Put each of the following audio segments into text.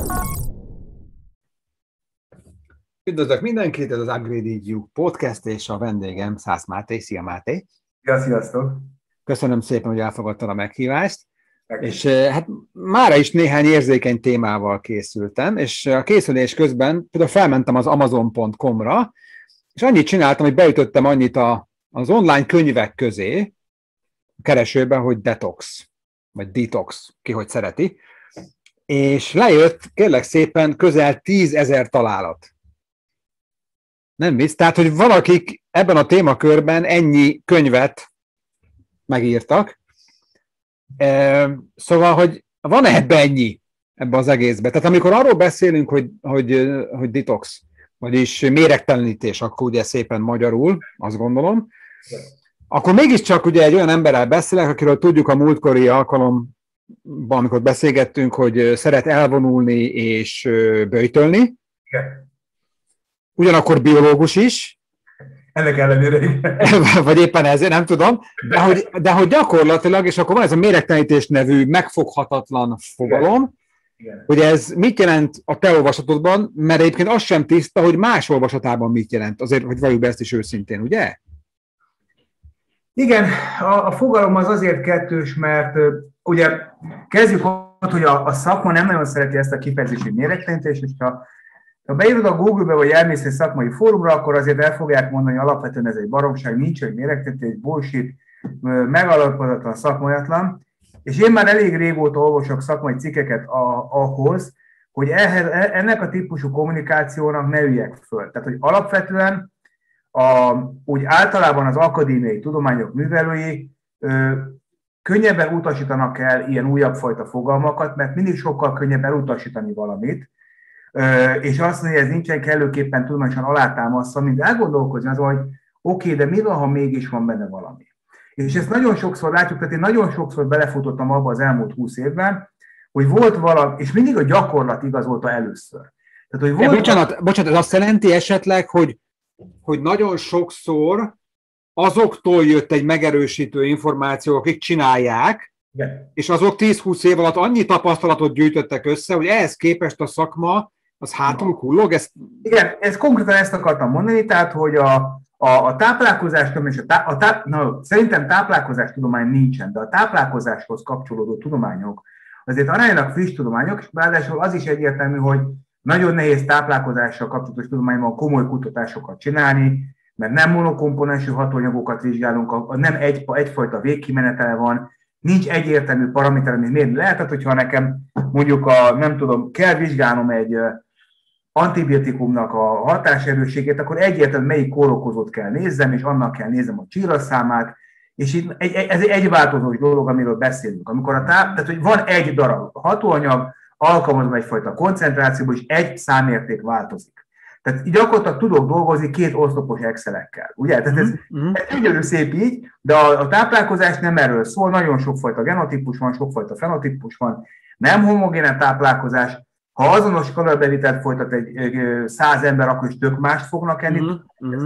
Üdvözlök mindenkit, ez az Upgrade podcast, és a vendégem Szász Máté. Szia Máté! Ja, sziasztok! Köszönöm szépen, hogy elfogadtad a meghívást. És hát mára is néhány érzékeny témával készültem, és a készülés közben például felmentem az Amazon.com-ra, és annyit csináltam, hogy beütöttem annyit az online könyvek közé, a keresőben, hogy detox, vagy detox, ki hogy szereti, és lejött, kérlek szépen, közel 10 000 találat. Nem vicc, tehát, hogy valakik ebben a témakörben ennyi könyvet megírtak. Szóval, hogy van-e ebben ennyi, ebben az egészben? Tehát amikor arról beszélünk, hogy detox, vagyis méregtelenítés, akkor ugye szépen magyarul, azt gondolom, akkor mégiscsak ugye egy olyan emberrel beszélek, akiről tudjuk a múltkori alkalomban, amikor beszélgettünk, hogy szeret elvonulni és böjtölni. Igen. Ugyanakkor biológus is. Ennek ellenére. Vagy éppen ezért, nem tudom. De hogy gyakorlatilag, és akkor van ez a méregtelenítés nevű megfoghatatlan fogalom, Igen. hogy ez mit jelent a te olvasatodban, mert egyébként az sem tiszta, hogy más olvasatában mit jelent. Azért, hogy valljuk be ezt is őszintén, ugye? Igen, a fogalom az azért kettős, mert ugye kezdjük ott, hogy a szakma nem nagyon szereti ezt a kifejezést, hogy méregtelenítés, és ha beírod a Google-be, vagy elmész egy szakmai fórumra, akkor azért el fogják mondani, hogy alapvetően ez egy baromság, nincs egy méregtelenítés, bullshit, megalapozatlan, szakmaiatlan. És én már elég régóta olvasok szakmai cikkeket ahhoz, hogy ennek a típusú kommunikációnak ne üljek föl. Tehát, hogy alapvetően úgy általában az akadémiai tudományok művelői könnyebben utasítanak el ilyen újabb fajta fogalmakat, mert mindig sokkal könnyebb elutasítani valamit, és azt mondja, hogy ez nincsen kellőképpen tudományosan alátámasztva, mint elgondolkozni azon, hogy oké, de mi van, ha mégis van benne valami. És ezt nagyon sokszor látjuk, tehát én nagyon sokszor belefutottam abba az elmúlt 20 évben, hogy volt valami, és mindig a gyakorlat igazolta először. Tehát, hogy volt bocsánat, ez azt jelenti esetleg, hogy nagyon sokszor azoktól jött egy megerősítő információ, akik csinálják, igen. És azok 10-20 év alatt annyi tapasztalatot gyűjtöttek össze, hogy ehhez képest a szakma az hátul kullog? Igen, ezt konkrétan ezt akartam mondani, tehát, hogy a táplálkozástudomány, és szerintem táplálkozástudomány nincsen, de a táplálkozáshoz kapcsolódó tudományok azért aránylag friss tudományok, és ráadásul az is egyértelmű, hogy nagyon nehéz táplálkozással kapcsolatos tudományban komoly kutatásokat csinálni, mert nem monokomponensű hatóanyagokat vizsgálunk, nem egyfajta végkimenetele van, nincs egyértelmű paraméter, amit mérni lehet, tehát hogyha nekem mondjuk nem tudom, kell vizsgálnom egy antibiotikumnak a hatáserősségét, akkor egyértelmű melyik kórokozót kell nézzem, és annak kell nézem a csíraszámát, és itt ez egy változós dolog, amiről beszélünk. Amikor tehát, hogy van egy darab hatóanyag, alkalmazom egyfajta koncentrációból, és egy számérték változik. Tehát gyakorlatilag tudok dolgozni 2 oszlopos Excelekkel, ugye? Tehát ez gyönyörű szép így, de a táplálkozás nem erről szól, nagyon sokfajta genotípus van, sokfajta fenotípus van, nem homogén a táplálkozás. Ha azonos kaloribevitelt folytat egy 100 ember, akkor is tök mást fognak enni.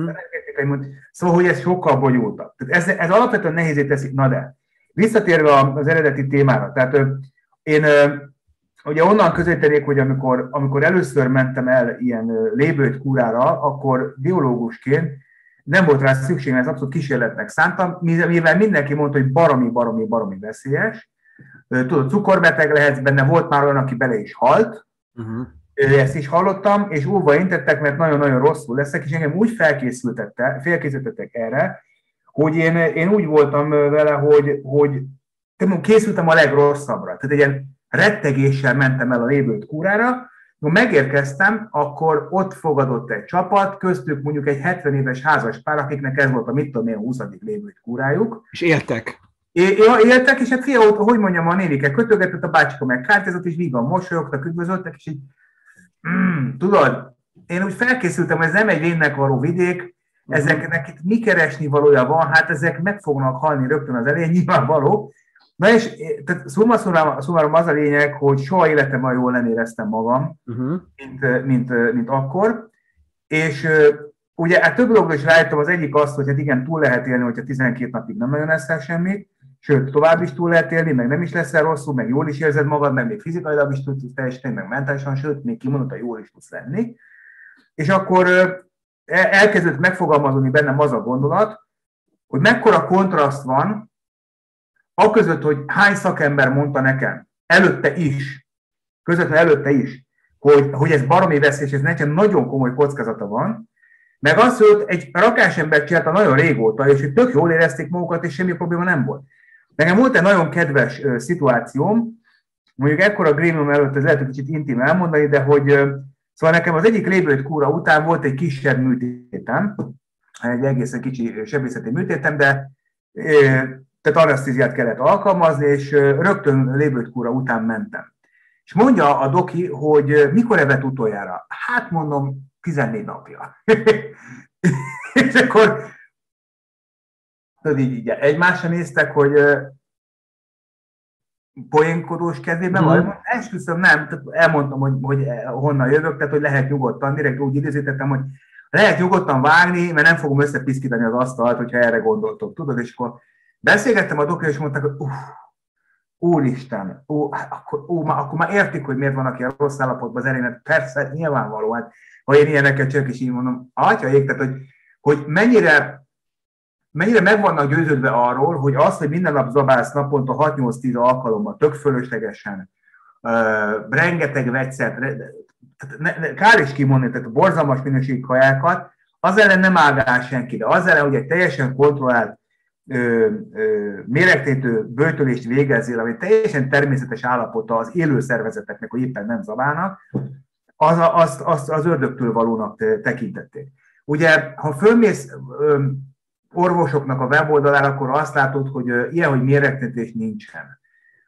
Szóval, hogy ez sokkal bonyolultabb. Ez alapvetően nehézé teszi. Na de, visszatérve az eredeti témára, tehát én ugye onnan közelítenék, hogy amikor először mentem el ilyen lébőjtkúrára, akkor biológusként nem volt rá szükség, mert ez abszolút kísérletnek szántam, mivel mindenki mondta, hogy baromi veszélyes. Tudod, cukorbeteg lehetsz benne, volt már olyan, aki bele is halt, ezt is hallottam, és óva intettek, mert nagyon-nagyon rosszul leszek, és engem úgy felkészítettek erre, hogy én úgy voltam vele, hogy készültem a legrosszabbra. Tehát egy ilyen rettegéssel mentem el a lébőjtkúrára, amikor megérkeztem, akkor ott fogadott egy csapat, köztük mondjuk egy 70 éves házaspár, akiknek ez volt a 20. lébőjtkúrájuk. És éltek. Éltek, és hát hogy mondjam, a nénike kötögetett, a bácsika meg kártyázott, és vígan mosolyogtak, üdvözöltek, és így, tudod, én úgy felkészültem, hogy ez nem egy vénnek való vidék, ezeknek itt mi keresni valója van, hát ezek meg fognak halni rögtön az elején, nyilvánvaló. Na és tehát szumárom az a lényeg, hogy soha életemben jól nem éreztem magam, mint akkor, és ugye több dologról is rájöttem, az egyik az, hogy hát igen, túl lehet élni, hogyha 12 napig nem nagyon eszel semmit, sőt, tovább is túl lehet élni, meg nem is leszel rosszul, meg jól is érzed magad, meg még fizikailag is tudsz teljesíteni, meg mentálisan, sőt, még kimondottan jól is tudsz lenni. És akkor elkezdett megfogalmazódni bennem az a gondolat, hogy mekkora kontraszt van aközött, hogy hány szakember mondta nekem, előtte is, hogy ez baromi veszélyes, ez nekem nagyon komoly kockázata van, meg az, hogy egy rakásember csinálta nagyon régóta, és hogy tök jól érezték magukat, és semmi probléma nem volt. Nekem volt egy nagyon kedves szituációm, mondjuk ekkora grémium előtt, ez lehet, hogy kicsit intim elmondani, de hogy szóval nekem az egyik lébrőtkúra után volt egy kisebb műtétem, egy egészen kicsi sebészeti műtétem, de tehát anesztéziát kellett alkalmazni, és rögtön lébrőtkúra után mentem. És mondja a doki, hogy mikor evett utoljára? Hát mondom, 14 napja. És akkor így egymásra néztek, hogy poénkodós kedvében vagy? Esküszöm, nem. Tehát elmondtam, hogy honnan jövök, tehát hogy lehet nyugodtan, direkt úgy idézítettem, hogy lehet nyugodtan vágni, mert nem fogom összepiszkítani az asztalt, hogyha erre gondoltok, tudod? És akkor beszélgettem a dokra, és mondták, hogy úristen, akkor már értik, hogy miért vannak ilyen rossz állapotban az erénet. Persze, nyilvánvaló, hát, ha én ilyeneket csak is így mondom, atyaik, tehát hogy mennyire meg vannak győződve arról, hogy az, hogy minden nap zabálsz naponta 6-8-10 alkalommal, tök fölöslegesen, rengeteg vegyszert, kár is kimondani, tehát borzalmas minőségű kajákat, az ellen nem áll senki, de az ellen, hogy egy teljesen kontrollált méregtétő böjtölést végezzél, ami teljesen természetes állapota az élő szervezeteknek, hogy éppen nem zabálnak, az ördögtől valónak tekintették. Ugye, ha fölmész orvosoknak a weboldalára, akkor azt látod, hogy ilyen, hogy méregtetés nincsen.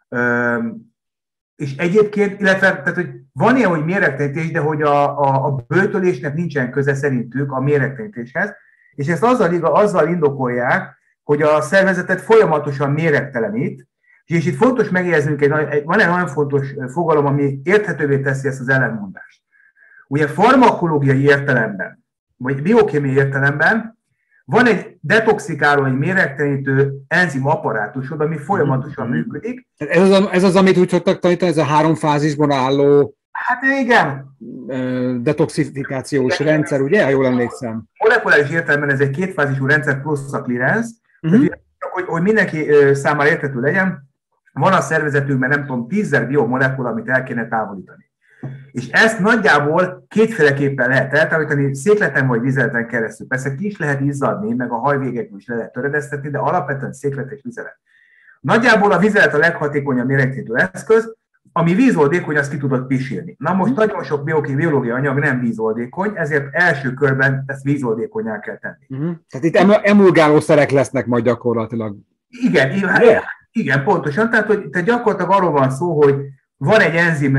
És egyébként, illetve tehát, hogy van ilyen, hogy méregtetés, de hogy a böjtölésnek nincsen köze szerintük a méregtetéshez, és ezt azzal indokolják, hogy a szervezetet folyamatosan méregtelenít, és itt fontos megjegyeznünk, van egy nagyon fontos fogalom, ami érthetővé teszi ezt az ellenmondást. Ugye farmakológiai értelemben, vagy biokémiai értelemben van egy detoxikáló, egy méregtelenítő enzim apparátusod, ami folyamatosan működik. Ez az, amit úgy szoktak tanítani, ez a 3 fázisban álló hát igen. Detoxifikációs rendszer, ugye? Ha jól emlékszem. Molekuláris értelemben ez egy 2 fázisú rendszer plusz a clearance, hogy mindenki számára érthető legyen, van a szervezetünkben nem tudom 10 biomolekula, amit el kéne távolítani. És ezt nagyjából kétféleképpen lehet eltávolítani, székleten vagy vizeleten keresztül. Persze ki is lehet izzadni, meg a hajvégekből is le lehet töredeztetni, de alapvetően széklet és vizelet. Nagyjából a vizelet a leghatékonyabb méregtétű eszköz, ami vízoldékony, azt ki tudod pisilni. Na most nagyon sok biológiai anyag nem vízoldékony, ezért első körben ezt vízoldékonyá kell tenni. Tehát itt emulgálószerek lesznek majd gyakorlatilag. Igen, pontosan. Tehát gyakorlatilag arról van szó, hogy van egy enzim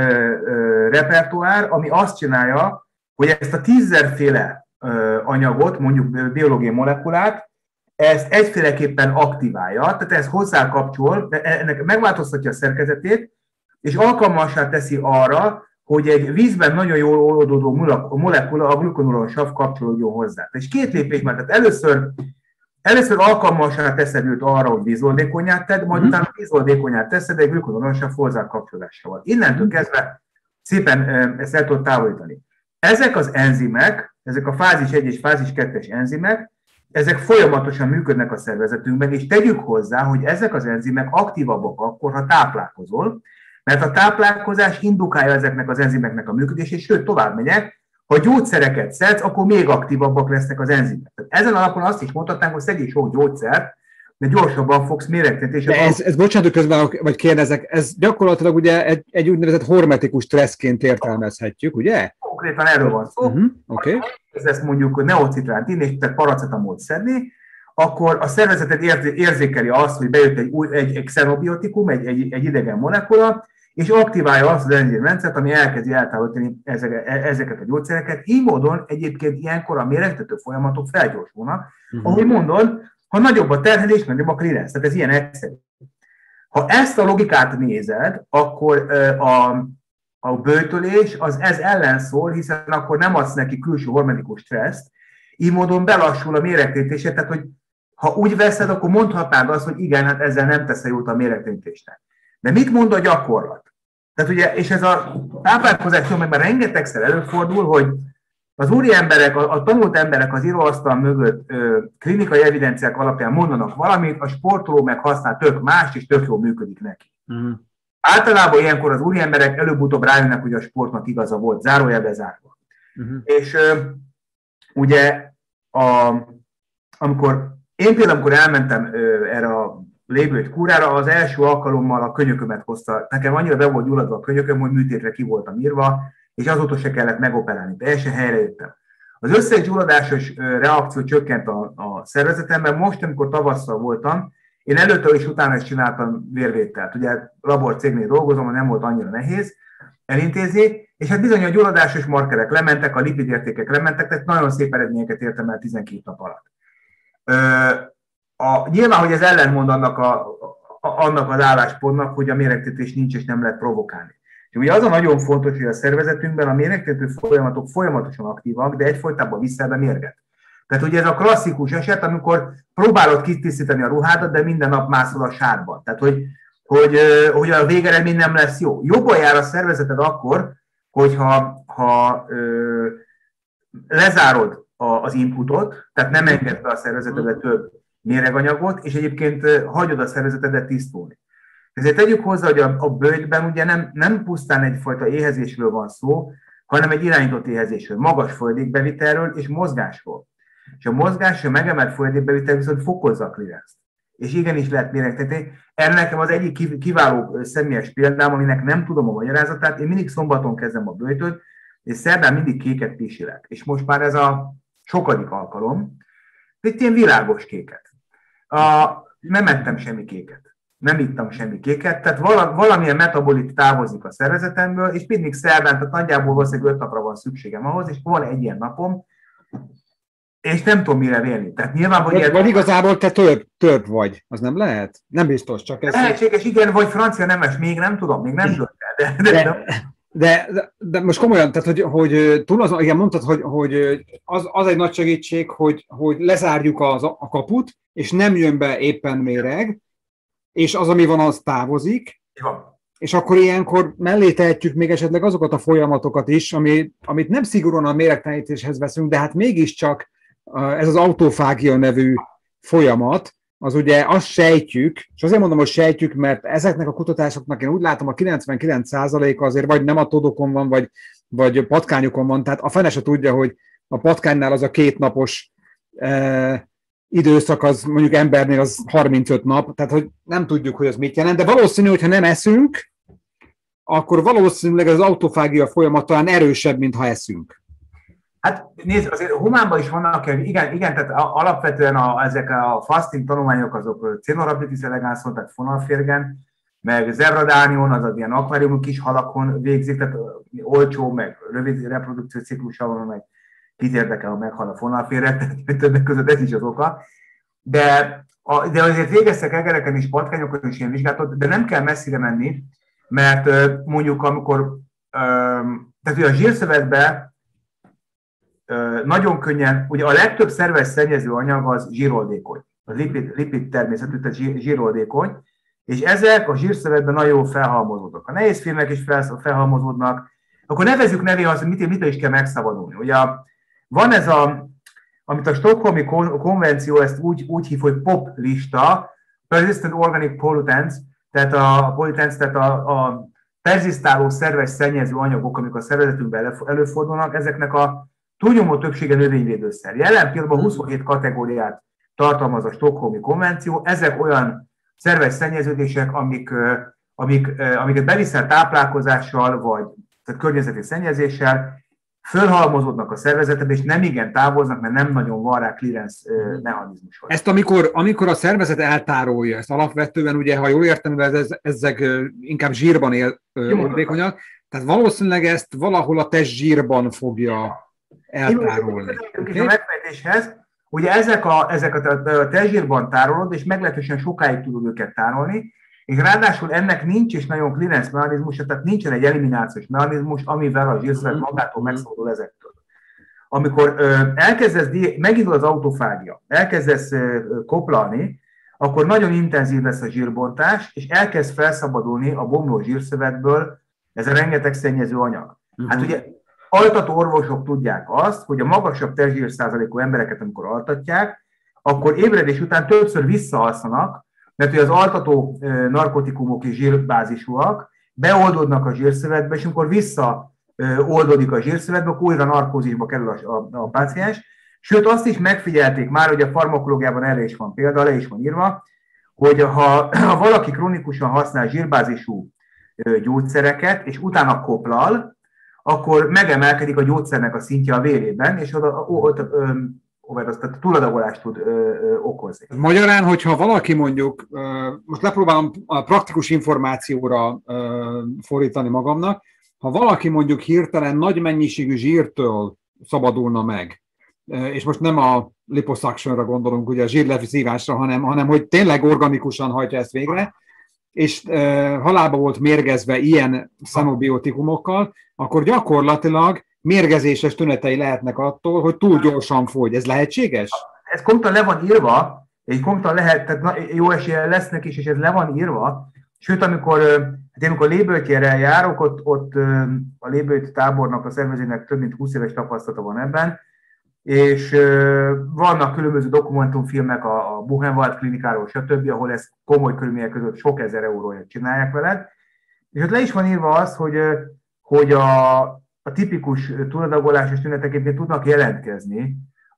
repertoár, ami azt csinálja, hogy ezt a 10 féle anyagot, mondjuk biológiai molekulát, ezt egyféleképpen aktiválja, tehát ez hozzákapcsol, ennek megváltoztatja a szerkezetét, és alkalmassá teszi arra, hogy egy vízben nagyon jól oldódó molekula, a glukonolonsav kapcsolódjon hozzá. És 2 lépésben, tehát először alkalmassá teszed őt arra, hogy vízoldékonyát tedd, majd utána vízoldékonyát teszed egy glukonolonsav hozzákapcsolásával. Innentől kezdve szépen ezt el tudod távolítani. Ezek az enzimek, ezek a fázis 1 és fázis 2-es enzimek, ezek folyamatosan működnek a szervezetünkben, és tegyük hozzá, hogy ezek az enzimek aktívabbak akkor, ha táplálkozol, mert a táplálkozás indukálja ezeknek az enzimeknek a működését, sőt, tovább megyek, ha gyógyszereket szedsz, akkor még aktívabbak lesznek az enzimek. Ezen alapon azt is mondhatnánk, hogy szedjél sok gyógyszert, de gyorsabban fogsz méregtetni. De ez bocsánat, közben vagy kérdezek, ez gyakorlatilag ugye egy úgynevezett hormetikus stresszként értelmezhetjük, ugye? Konkrétan erről van szó. Okay. Ezt mondjuk neocitránt inni, és tehát paracetamolt szedni, akkor a szervezeted érzékeli azt, hogy bejött egy xenobiotikum, egy idegen molekula, és aktiválja azt az enzimrendszert, ami elkezdi eltávolítani ezeket a gyógyszereket. Így módon egyébként ilyenkor a méregtető folyamatok felgyorsulnak. Ahogy mondod, ha nagyobb a terhelés, nagyobb a clearance. Tehát ez ilyen egyszerű. Ha ezt a logikát nézed, akkor a böjtölés az ez ellen szól, hiszen akkor nem adsz neki külső hormonikus stresszt, így módon belassul a méregtétése, tehát hogy Ha úgy veszed, akkor mondhatnád azt, hogy igen, hát ezzel nem teszel jót a méregtlenítésnek. De mit mond a gyakorlat? Tehát ugye, és ez a táplálkozás meg rengetegszer előfordul, hogy az úri emberek, a tanult emberek az íróasztal mögött klinikai evidenciák alapján mondanak valamit, a sportoló meg használ tök más, és tök jól működik neki. Általában ilyenkor az úri emberek előbb-utóbb rájönnek, hogy a sportnak igaza volt, zárójelbe zárva. És ugye, amikor elmentem erre a lébőt kúrára, az első alkalommal a könyökömet hozta. Nekem annyira be volt gyulladva a könyököm, hogy műtétre ki voltam írva, és azóta se kellett megoperálni. Teljesen helyrejöttem. Az összes gyulladásos reakció csökkent a szervezetemben. Most, amikor tavasszal voltam, én előtte és utána is csináltam vérvételt. Ugye laborcégnél dolgozom, nem volt annyira nehéz elintézni, és hát bizony a gyulladásos markerek lementek, a lipidértékek lementek, tehát nagyon szép eredményeket értem el 12 nap alatt. Nyilván, hogy ez ellentmond annak az álláspontnak, hogy a méregtetés nincs és nem lehet provokálni. És ugye az a nagyon fontos, hogy a szervezetünkben a méregtető folyamatok folyamatosan aktívak, de egyfolytában vissza be mérget. Tehát ugye ez a klasszikus eset, amikor próbálod kitisztítani a ruhádat, de minden nap mászol a sárban. Tehát, hogy a végeredmény nem lesz jó. Jobban jár a szervezeted akkor, hogyha lezárod az inputot, tehát nem engedsz be a szervezetedbe több méreganyagot, és egyébként hagyod a szervezetedet tisztulni. Ezért tegyük hozzá, hogy a böjtben ugye nem pusztán egyfajta éhezésről van szó, hanem egy irányított éhezésről, magas folyadékbevitelről és mozgásról. És a mozgás, a megemelt folyadékbevitel viszont fokozza a clearance-t. És igenis lehet méregtetni. Erre nekem az egyik kiváló személyes példám, aminek nem tudom a magyarázatát. Én mindig szombaton kezdem a böjtöt, és szerdán mindig kéket pisilek. És most már ez a sokadik alkalom. Itt ilyen világos kéket. Nem ettem semmi kéket. Nem ittam semmi kéket, tehát valamilyen metabolit távozik a szervezetemből, és mindig szerdán, tehát nagyjából valószínűleg 5 napra van szükségem ahhoz, és van egy ilyen napom, és nem tudom mire vélni. Tehát nyilván, vagy igazából te törp vagy, az nem lehet? Nem biztos, csak ez... Lehetséges, igen, vagy francia nemes, még nem tudom, még nem dönt el. De most komolyan, tehát hogy túl azon, igen, mondtad, hogy az egy nagy segítség, hogy lezárjuk a kaput, és nem jön be éppen méreg, és az, ami van, az távozik, és akkor ilyenkor mellé tehetjük még esetleg azokat a folyamatokat is, amit nem szigorúan a méregtelenítéshez veszünk, de hát mégiscsak ez az autofágia nevű folyamat, az ugye azt sejtjük, és azért mondom, hogy sejtjük, mert ezeknek a kutatásoknak én úgy látom, a 99%-a azért vagy nematodokon van, vagy patkányokon van, tehát a fene se tudja, hogy a patkánynál az a 2 napos időszak, az mondjuk embernél az 35 nap, tehát hogy nem tudjuk, hogy az mit jelent, de valószínű, hogyha nem eszünk, akkor valószínűleg az autofágia folyamat talán erősebb, mint ha eszünk. Hát nézd, azért humánban is vannak, igen, tehát alapvetően ezek a fasting tanulmányok, azok Caenorhabditis elegans, tehát fonalférgen, meg Zebradánion, azaz ilyen akváriumú kis halakon végzik, tehát olcsó, meg rövid reprodukciós ciklusa van, meg kit érdekel, ha meghal a fonalféreg, tehát többek között ez is az oka. De azért végeztek egereken és patkányokon is ilyen vizsgálatot, de nem kell messzire menni, mert mondjuk amikor, tehát ugye a zsírszövetben nagyon könnyen, ugye a legtöbb szerves szennyező anyag az zsíroldékony, az lipid természetű, tehát zsíroldékony, és ezek a zsírszövetben nagyon jól felhalmozódnak. A nehézfémek is felhalmozódnak, akkor nevezzük nevén azt, hogy mitől is kell megszabadulni. Ugye van ez amit a Stockholmi konvenció ezt úgy hív, hogy POP lista, Persistent Organic Pollutants, tehát a perzisztáló szerves szennyező anyagok, amik a szervezetünkben előfordulnak, ezeknek a túlnyomó többsége növényvédőszer. Jelen pillanatban 27 kategóriát tartalmaz a Stockholmi konvenció, ezek olyan szerves szennyeződések, amiket beviszel táplálkozással, vagy tehát környezeti szennyezéssel, fölhalmozódnak a szervezetbe, és nem igen távoznak, mert nem nagyon van rá clearance mechanizmus. Ezt amikor a szervezet eltárolja, ezt alapvetően, ugye, ha jól értem, ezek inkább zsírban oldékonyak, tehát valószínűleg ezt valahol a test zsírban fogja eltárolni. És a megfejtéshez, ugye ezeket a testzsírban tárolod, és meglehetősen sokáig tudod őket tárolni, és ráadásul ennek nincs is nagyon clearance mechanizmus, tehát nincsen egy eliminációs mechanizmus, amivel a zsírszövet magától megszabadul ezektől. amikor megindul az autofágia, elkezdesz koplalni, akkor nagyon intenzív lesz a zsírbontás, és elkezd felszabadulni a bomló zsírszövetből ez a rengeteg szennyező anyag. Hát ugye altató orvosok tudják azt, hogy a magasabb testzsírszázalékú embereket, amikor altatják, akkor ébredés után többször visszaalszanak, mert az altató narkotikumok is zsírbázisúak, beoldódnak a zsírszövetbe, és amikor visszaoldódik a zsírszövetbe, akkor újra narkózisba kerül a páciens. Sőt, azt is megfigyelték már, hogy a farmakológiában erre is van példa, le is van írva, hogy ha valaki kronikusan használ zsírbázisú gyógyszereket, és utána koplal, akkor megemelkedik a gyógyszernek a szintje a vérében, és túladagolást tud okozni. Magyarán, hogyha valaki mondjuk, most lepróbálom a praktikus információra fordítani magamnak, ha valaki mondjuk hirtelen nagy mennyiségű zsírtől szabadulna meg, és most nem a liposuctionra gondolunk, ugye a zsírleszívásra, hanem hogy tényleg organikusan hajtja ezt végre, és halálba volt mérgezve ilyen szenobiotikumokkal, akkor gyakorlatilag mérgezéses tünetei lehetnek attól, hogy túl gyorsan fogy. Ez lehetséges? Ez konkrétan le van írva, és konkrétan lehet, tehát jó eséllyel lesznek is, és ez le van írva. Sőt, amikor Léböltyére járok, ott a Lébölty tábornak, a szervezőnek több mint 20 éves tapasztalata van ebben, és vannak különböző dokumentumfilmek a Buchenwald klinikáról, stb., ahol ezt komoly körülmények között sok ezer euróért csinálják veled. És ott le is van írva az, hogy a tipikus túladagolásos tünetek tudnak jelentkezni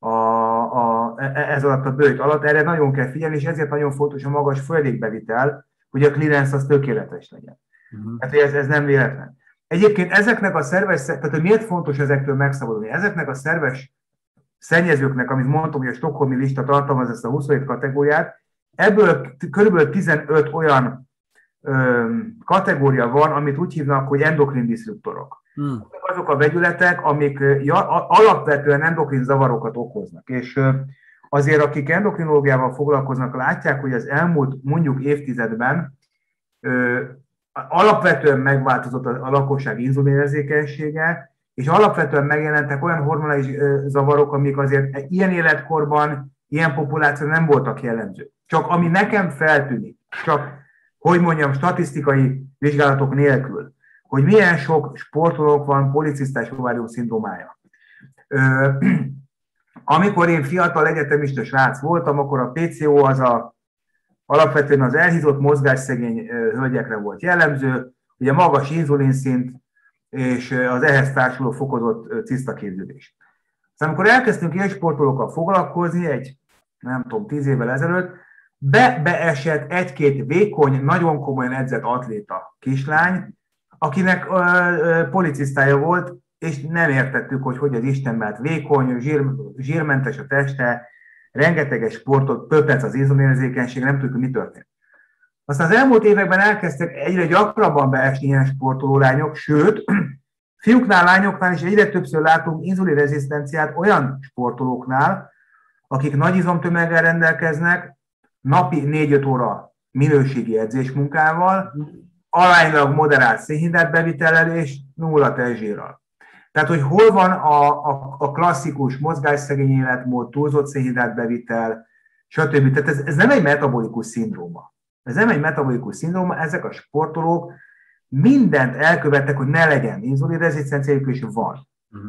ez alatt a böjt alatt. Erre nagyon kell figyelni, és ezért nagyon fontos a magas folyadékbevitel, hogy a clearance az tökéletes legyen. Hát ez nem véletlen. Egyébként ezeknek a szerves, tehát hogy miért fontos ezektől megszabadulni? Ezeknek a szerves szennyezőknek, amit mondtam, hogy a stockholmi lista tartalmaz ezt a 27 kategóriát, ebből kb. 15 olyan kategória van, amit úgy hívnak, hogy endokrin diszruptorok. Azok a vegyületek, amik alapvetően endokrin zavarokat okoznak. És azért, akik endokrinológiával foglalkoznak, látják, hogy az elmúlt mondjuk évtizedben alapvetően megváltozott a lakosság inzulinérzékenysége, és alapvetően megjelentek olyan hormonális zavarok, amik azért ilyen életkorban, ilyen populációban nem voltak jellemzők. Csak ami nekem feltűnik, csak, hogy mondjam, statisztikai vizsgálatok nélkül, hogy milyen sok sportolók van policisztás ovárium szindrómája. Amikor én fiatal egyetemista srác voltam, akkor a PCO az alapvetően az elhízott mozgásszegény hölgyekre volt jellemző, ugye magas inzulinszint és az ehhez társuló fokozott cisztaképződés. Aztán amikor elkezdtünk ilyen sportolókkal foglalkozni, nem tudom, 10 évvel ezelőtt, beesett egy-két vékony, nagyon komolyan edzett atléta kislány, akinek policisztája volt, és nem értettük, hogy az Isten, mert vékony, zsírmentes a teste, rengeteges sportot, pöpec az inzulinérzékenység, nem tudjuk, hogy mi történt. Aztán az elmúlt években elkezdtek egyre gyakrabban beesni ilyen sportolólányok, sőt, fiúknál, lányoknál is egyre többször látunk inzulinrezisztenciát olyan sportolóknál, akik nagy izomtömeggel rendelkeznek, napi 4-5 óra minőségi edzésmunkával, aránylag moderált szénhidrátbevitellel és 0 testzsírral. Tehát, hogy hol van a klasszikus mozgásszegény életmód, túlzott szénhidrátbevitel, stb. Tehát ez nem egy metabolikus szindróma. Ez nem egy metabolikus szindróma, ezek a sportolók mindent elkövettek, hogy ne legyen inzulinrezisztenciájuk, és van.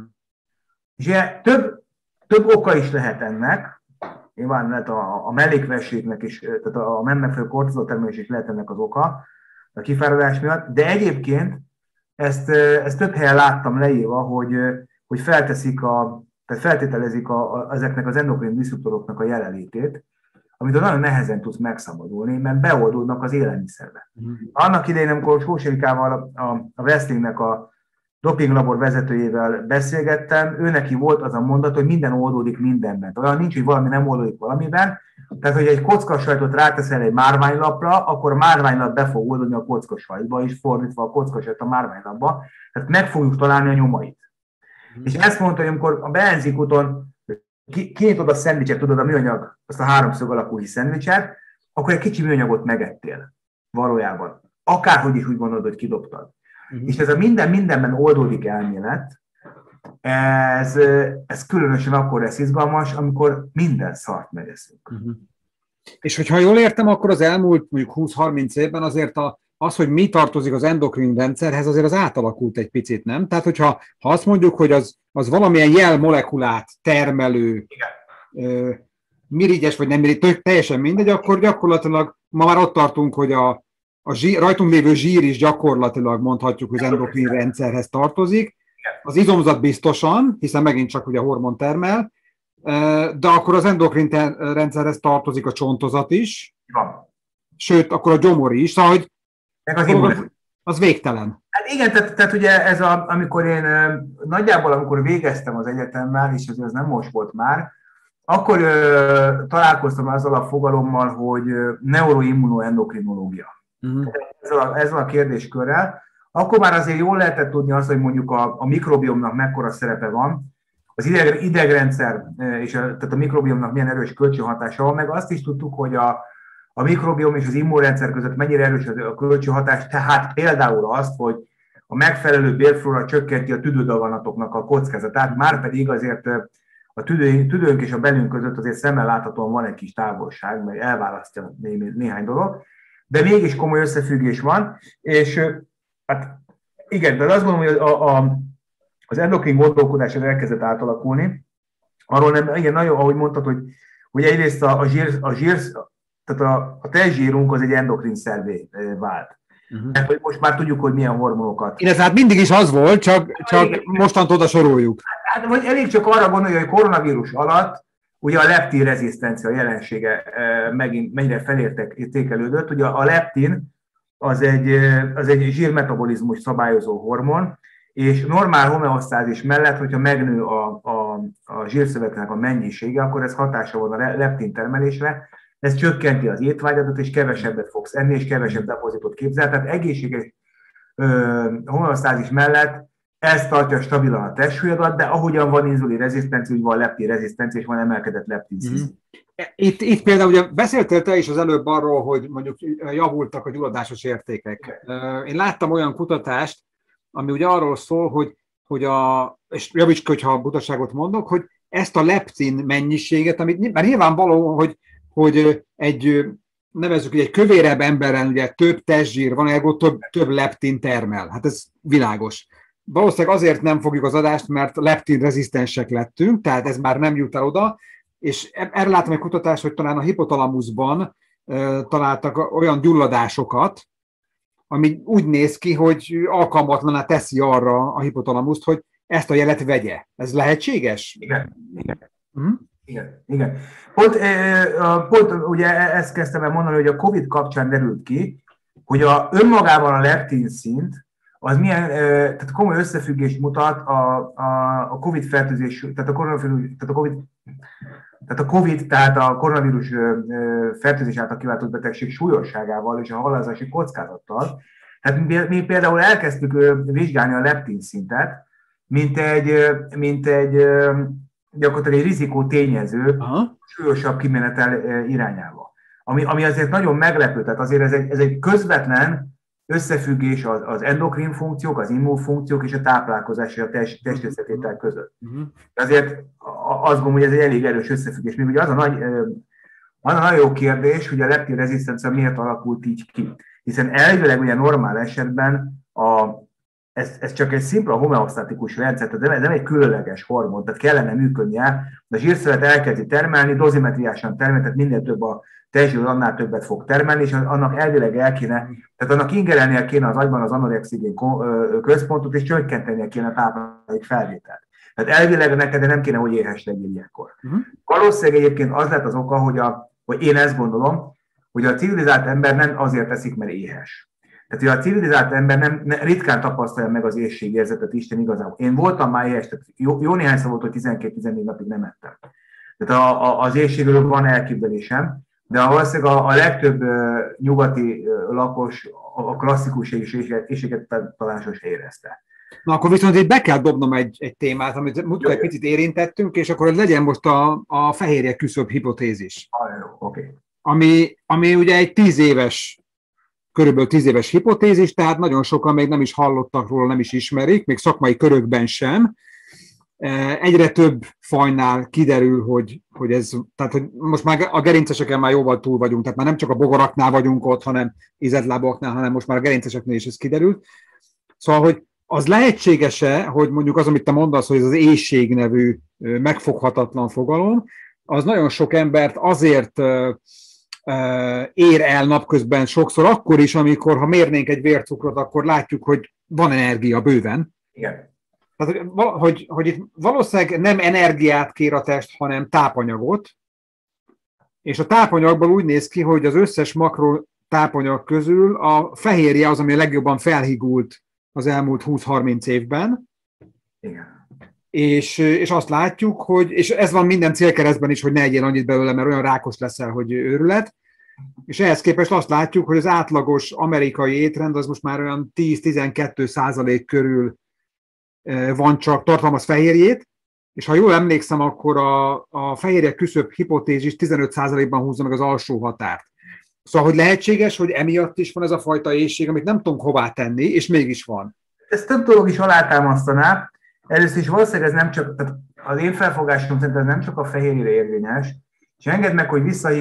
És ugye több oka is lehet ennek, nyilván lehet a mellékvességnek is, tehát a megfelelő kortizol termelés is lehet ennek az oka, a kifáradás miatt, de egyébként ezt több helyen láttam leírva, hogy tehát feltételezik ezeknek az endokrin diszruptoroknak a jelenlétét, amitől nagyon nehezen tudsz megszabadulni, mert beoldódnak az élelmiszerbe. Annak idején, amikor Sós Erikával, a wrestlingnek a dopinglabor vezetőjével beszélgettem, ő neki volt az a mondat, hogy minden oldódik mindenben. Olyan nincs, hogy valami nem oldódik valamiben. Tehát, hogy egy kockasajtot ráteszel egy márványlapra, akkor a márványlap be fog oldódni a kockasajtba, és fordítva a kockasajt a márványlapba. Tehát meg fogjuk találni a nyomait. És ezt mondta, hogy amikor a benzinkúton kinyitod a szendvicset, tudod, a műanyag, azt a háromszög alakú szendvicset, akkor egy kicsi műanyagot megettél valójában. Akárhogy is úgy gondolod, hogy kidobtad. És ez a mindenben oldódik elmélet, ez különösen akkor lesz izgalmas, amikor minden szart megeszünk. És hogyha jól értem, akkor az elmúlt mondjuk 20-30 évben azért az, hogy mi tartozik az endokrin rendszerhez, azért az átalakult egy picit, nem? Tehát, hogyha azt mondjuk, hogy az valamilyen jelmolekulát termelő, mirigyes vagy nem mirigyes, teljesen mindegy, akkor gyakorlatilag ma már ott tartunk, hogy a rajtunk lévő zsír is gyakorlatilag mondhatjuk, hogy az endokrin rendszerhez tartozik. Az izomzat biztosan, hiszen megint csak ugye hormon termel, de akkor az endokrin rendszerhez tartozik a csontozat is, sőt, akkor a gyomor is, szóval, hogy az végtelen. Hát igen, tehát ugye ez amikor én nagyjából, amikor végeztem az egyetemmel, és ez nem most volt már, akkor találkoztam azzal a fogalommal, hogy neuroimmunoendokrinológia. Ezzel a kérdéskörrel. Akkor már azért jól lehetett tudni azt, hogy mondjuk a mikrobiomnak mekkora szerepe van, az idegrendszer, tehát a mikrobiomnak milyen erős kölcsönhatása van, meg azt is tudtuk, hogy a mikrobiom és az immunrendszer között mennyire erős a kölcsönhatás, tehát például azt, hogy a megfelelő bélflóra csökkenti a tüdődaganatoknak a kockázatát, márpedig azért a tüdőnk és a belünk között azért szemmel láthatóan van egy kis távolság, mert elválasztja néhány dolog, de mégis komoly összefüggés van, és hát igen, de azt gondolom, hogy az endokrin gondolkodás elkezdett átalakulni. Arról nem, igen, nagyon, ahogy mondtad, hogy egyrészt a zsír, tehát a testzsírunk az egy endokrin szervé vált. Mert hogy most már tudjuk, hogy milyen hormonokat. Ez hát mindig is az volt, csak mostantól oda soroljuk. Hát, vagy elég csak arra gondolni, hogy a koronavírus alatt ugye a leptin rezisztencia jelensége megint mennyire felértékelődött. Ugye a leptin az egy zsírmetabolizmus szabályozó hormon, és normál homeosztázis mellett, hogyha megnő a zsírszövetnek a mennyisége, akkor ez hatása van a leptin termelésre, ez csökkenti az étvágyadat, és kevesebbet fogsz enni, és kevesebb depozitot képzel. Tehát egészséges homeosztázis mellett ez tartja stabilan a testsúlyodat, de ahogyan van inzulin rezisztencia, úgy van leptin rezisztencia, és van emelkedett leptin szint. Itt például ugye beszéltél te is az előbb arról, hogy mondjuk javultak a gyulladásos értékek. Én láttam olyan kutatást, ami ugye arról szól, hogy és javíts ki, hogyha butaságot mondok, hogy ezt a leptin mennyiséget, amit már nyilvánvaló, hogy nevezzük, egy kövérebb emberen ugye több testzsír van, ergo több leptin termel. Hát ez világos. Valószínűleg azért nem fogjuk az adást, mert leptin rezisztensek lettünk, tehát ez már nem jut el oda, és erre látom egy kutatást, hogy talán a hipotalamuszban találtak olyan gyulladásokat, ami úgy néz ki, hogy alkalmatlaná teszi arra a hipotalamuszt, hogy ezt a jelet vegye. Ez lehetséges? Igen. Igen. Pont ugye ezt kezdtem el mondani, hogy a Covid kapcsán derült ki, hogy önmagában a leptin szint az milyen, tehát komoly összefüggést mutat a Covid fertőzés, tehát a koronavírus fertőzés által kiváltott betegség súlyosságával és a halálozási kockázattal. Tehát mi például elkezdtük vizsgálni a leptin szintet, mint egy gyakorlatilag egy rizikó tényező súlyosabb kimenetel irányába. Ami azért nagyon meglepő, tehát azért ez egy közvetlen összefüggés az endokrin funkciók, az immunfunkciók és a táplálkozás és a testösszetétel között. Azért azt gondolom, hogy ez egy elég erős összefüggés. Még ugye az a nagyon jó kérdés, hogy a leptin rezisztencia miért alakult így ki. Hiszen elvileg ugye normál esetben ez csak egy szimpla homeosztatikus rendszer, tehát ez nem egy különleges hormon, tehát kellene működnie, de a zsírszövet elkezdi termelni, dozimetriásan termel, tehát minél több a testzsír, annál többet fog termelni, és annak elvileg tehát annak ingerelnie kéne az agyban az anorexigén központot, és csökkentenie kéne a táplálék felvételt. Tehát elvileg neked nem kéne, hogy éhes legyél ilyenkor. Valószínűleg egyébként az lett az oka, hogy én ezt gondolom, hogy a civilizált ember nem azért teszik, mert éhes. Tehát, hogy a civilizált ember nem ritkán tapasztalja meg az éhségérzetet Isten igazából. Én voltam már éhes, tehát jó néhányszor volt, hogy 12-14 napig nem ettem. Tehát az éhségről van elképzelésem, de valószínűleg a legtöbb nyugati lakos a klasszikus éhséget talán sosem érezte. Na akkor viszont itt be kell dobnom egy témát, amit múltkor egy picit érintettünk, és akkor legyen most a fehérje küszöb hipotézis. Okay. Ami ugye egy körülbelül 10 éves hipotézis, tehát nagyon sokan még nem is hallottak róla, nem is ismerik, még szakmai körökben sem. egyre több fajnál kiderül, hogy ez, tehát hogy most már a gerinceseken már jóval túl vagyunk, tehát már nem csak a bogaraknál vagyunk ott, hanem ízeltlábaknál, hanem most már a gerinceseknél is ez kiderült. Szóval, hogy az lehetséges-e, hogy mondjuk az, amit te mondasz, hogy ez az éhség nevű megfoghatatlan fogalom, az nagyon sok embert azért ér el napközben sokszor, akkor is, amikor ha mérnénk egy vércukrot, akkor látjuk, hogy van energia bőven. Igen. Tehát, hogy itt valószínűleg nem energiát kér a test, hanem tápanyagot, és a tápanyagból úgy néz ki, hogy az összes makro tápanyag közül a fehérje az, ami a legjobban felhigult az elmúlt 20-30 évben. Igen. És azt látjuk, hogy, és ez van minden célkeresztben is, hogy ne egyél annyit belőle, mert olyan rákos leszel, hogy őrület. És ehhez képest azt látjuk, hogy az átlagos amerikai étrend az most már olyan 10-12% körül van csak tartalmaz fehérjét, és ha jól emlékszem, akkor a fehérje küszöb hipotézis 15%-ban húzza meg az alsó határt. Szóval, hogy lehetséges, hogy emiatt is van ez a fajta éhség, amit nem tudunk hová tenni, és mégis van. Ez több dolog is alátámasztaná. Először is valószínűleg ez nem csak, tehát az én felfogásom szerint ez nem csak a fehérjére érvényes, és engedd meg, hogy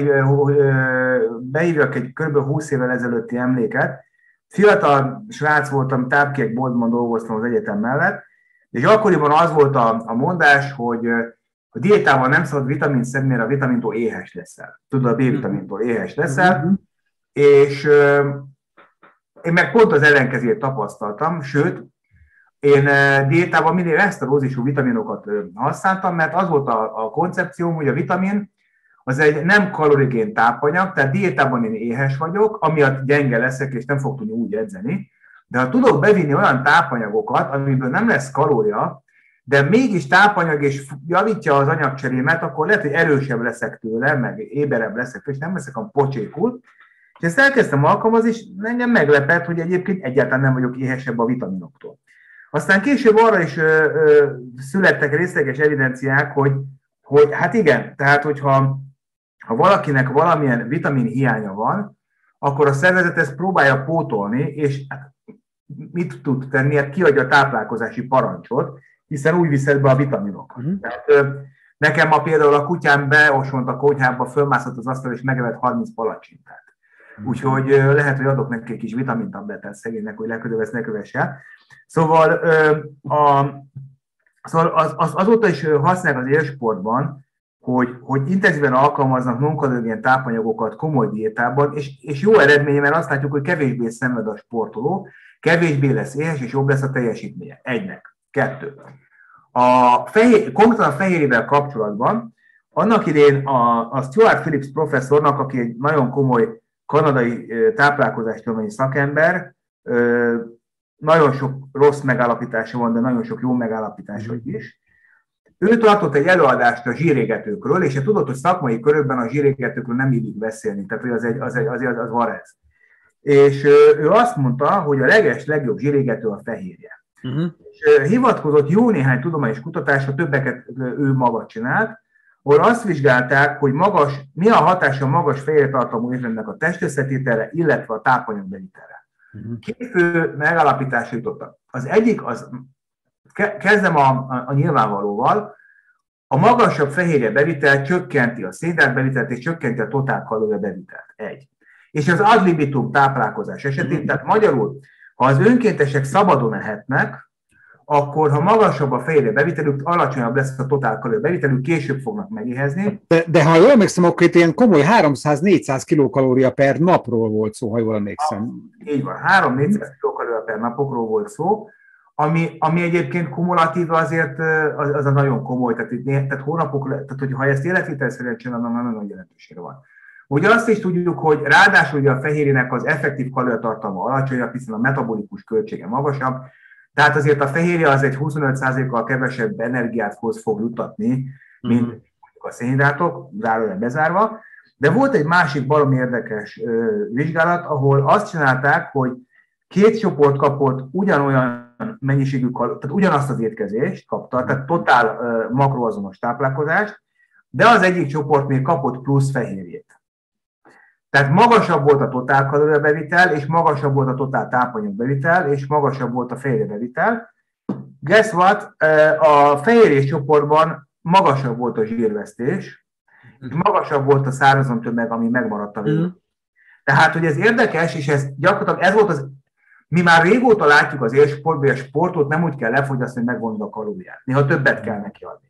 behívjak egy kb. 20 évvel ezelőtti emléket. Fiatal srác voltam, tápkék boltban dolgoztam az egyetem mellett, és akkoriban az volt a mondás, hogy a diétával nem szabad vitamint szedni, mert a vitamintól éhes leszel. Tudod, a B-vitamintól éhes leszel, és én meg pont az ellenkezőjét tapasztaltam, sőt, én diétában mindig ezt a dózisú vitaminokat használtam, mert az volt a koncepcióm, hogy a vitamin az egy nem kalorigén tápanyag, tehát diétában én éhes vagyok, amiatt gyenge leszek, és nem fog tudni úgy edzeni, de ha tudok bevinni olyan tápanyagokat, amiből nem lesz kalória, de mégis tápanyag és javítja az anyagcserémet, akkor lehet, hogy erősebb leszek tőle, meg éberebb leszek, és nem leszek a pocsékul. És ezt elkezdtem alkalmazni, és engem meglepett, hogy egyébként egyáltalán nem vagyok éhesebb a vitaminoktól. Aztán később arra is születtek részleges evidenciák, hogy hát igen, tehát hogyha valakinek valamilyen vitamin hiánya van, akkor a szervezet ezt próbálja pótolni, és mit tud tenni? Hát kiadja a táplálkozási parancsot, hiszen úgy viszed be a vitaminokat. Tehát, nekem ma például a kutyám beosont a konyhába, fölmászott az asztal, és megevett 30 palacsintát. Úgyhogy lehet, hogy adok neki egy kis vitamintablettát szegénynek, hogy legközelebb ezt ne kövesse. Szóval, azóta is használják az élsportban, hogy intenzíven alkalmaznak non-kalorigén tápanyagokat komoly diétában, és jó eredménye, mert azt látjuk, hogy kevésbé szenved a sportoló, kevésbé lesz éhes, és jobb lesz a teljesítménye. 1. 2. Konkrétan a fehérjével kapcsolatban, annak idején a Stuart Phillips professzornak, aki egy nagyon komoly kanadai táplálkozástudományi szakember, nagyon sok rossz megállapítása van, de nagyon sok jó megállapítása is. Ő tartott egy előadást a zsírégetőkről, és tudod, hogy szakmai körökben a zsírégetőkről nem illik beszélni, tehát hogy az varez. És ő azt mondta, hogy a legjobb zsírégető a fehérje. És hivatkozott jó néhány tudományos kutatásra, többeket ő maga csinált, ahol azt vizsgálták, hogy mi a hatása a magas fehérjetartalmú étrendnek a testösszetételre, illetve a tápanyagbevitelre. Két fő megállapításra jutottak. Az egyik, kezdem a nyilvánvalóval, a magasabb fehérje bevitel csökkenti a szénhidrát bevitelt és csökkenti a totál kalória bevitelt. 1. És az ad libitum táplálkozás esetén, tehát magyarul, ha az önkéntesek szabadon ehetnek, akkor ha magasabb a fehérje bevitelük, alacsonyabb lesz a totál kalória bevitelük, később fognak megéhezni. De ha jól emlékszem, akkor itt ilyen komoly 300-400 kilokalória per napról volt szó, ha jól emlékszem. Így van, 300-400 kilokalória per napokról volt szó, ami egyébként kumulatív azért az a nagyon komoly, tehát hónapok, tehát hogy ha ezt életvitelszerűen csinálnak, nagyon nagy jelentősége van. Ugye azt is tudjuk, hogy ráadásul ugye a fehérjének az effektív kalóriatartalma alacsonyabb, hiszen a metabolikus költsége magasabb, tehát azért a fehérje az egy 25%-kal kevesebb energiát fog juttatni, mint a szénhidrátok, zárójel bezárva. De volt egy másik baromi érdekes vizsgálat, ahol azt csinálták, hogy két csoport kapott ugyanolyan mennyiségű tehát ugyanazt az étkezést kapta, tehát totál makroazonos táplálkozást, de az egyik csoport még kapott plusz fehérjét. Tehát magasabb volt a totál kalóriabevitel, és magasabb volt a totál tápanyagbevitel, és magasabb volt a fehérjebevitel, guess what? A fehérjés csoportban magasabb volt a zsírvesztés, és magasabb volt a szárazon tömeg, ami megmaradt a végén. Tehát, hogy ez érdekes, és ez gyakorlatilag ez volt az. Mi már régóta látjuk az élsportban, hogy a sportot nem úgy kell lefogyasztani, hogy megvonod a kalóriát. Néha többet kell neki adni.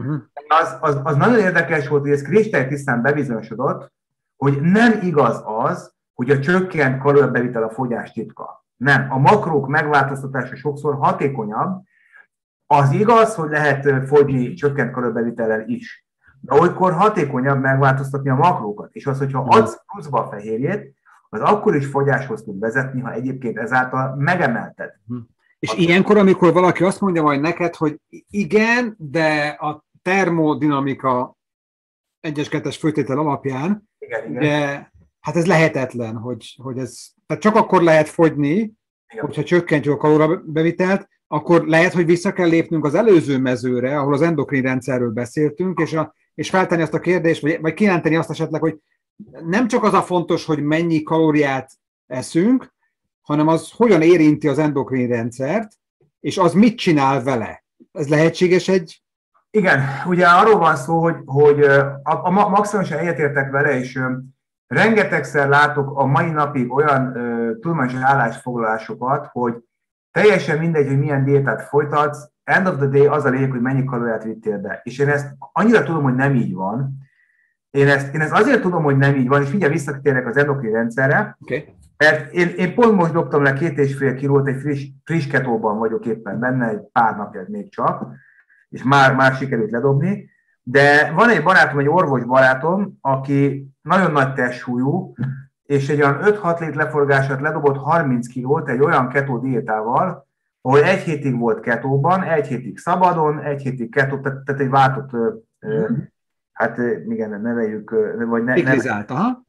Az nagyon érdekes volt, hogy ez kristálytisztán bebizonyosodott, hogy nem igaz az, hogy a csökkent kalóriabevitel a fogyás titka. Nem. A makrók megváltoztatása sokszor hatékonyabb. Az igaz, hogy lehet fogyni csökkent kalóriabevitellel is. De olykor hatékonyabb megváltoztatni a makrókat. És az, hogyha adsz pluszba a fehérjét, az akkor is fogyáshoz tud vezetni, ha egyébként ezáltal megemelted. És ilyenkor, amikor valaki azt mondja majd neked, hogy igen, de a termodinamika 1-2-es főtétel alapján, igen. De hát ez lehetetlen, hogy ez, tehát csak akkor lehet fogyni, igen, hogyha csökkentjük a kalóriabevitelt, akkor lehet, hogy vissza kell lépnünk az előző mezőre, ahol az endokrin rendszerről beszéltünk, és feltenni azt a kérdést, vagy kijelenteni azt esetleg, hogy nem csak az a fontos, hogy mennyi kalóriát eszünk, hanem az hogyan érinti az endokrin rendszert, és az mit csinál vele. Ez lehetséges egy... Igen, ugye arról van szó, hogy maximálisan egyetértek vele, és rengetegszer látok a mai napig olyan tudományos állásfoglalásokat, hogy teljesen mindegy, hogy milyen diétát folytatsz, end of the day az a lényeg, hogy mennyi kalóriát vittél be. És én ezt annyira tudom, hogy nem így van. Én ezt azért tudom, hogy nem így van, és mindjárt visszatérek az endokrin rendszerre, okay, mert én pont most dobtam le 2,5 kilót, egy friss ketóban vagyok éppen benne, egy pár napja még csak, és már sikerült ledobni, de van egy barátom, egy orvos barátom, aki nagyon nagy testsúlyú, és egy olyan 5-6 lét leforgását ledobott 30 kilót egy olyan ketó diétával, ahol 1 hétig volt ketóban, 1 hétig szabadon, 1 hétig ketó, tehát egy váltott, hát igen, neveljük, vagy ciklizált,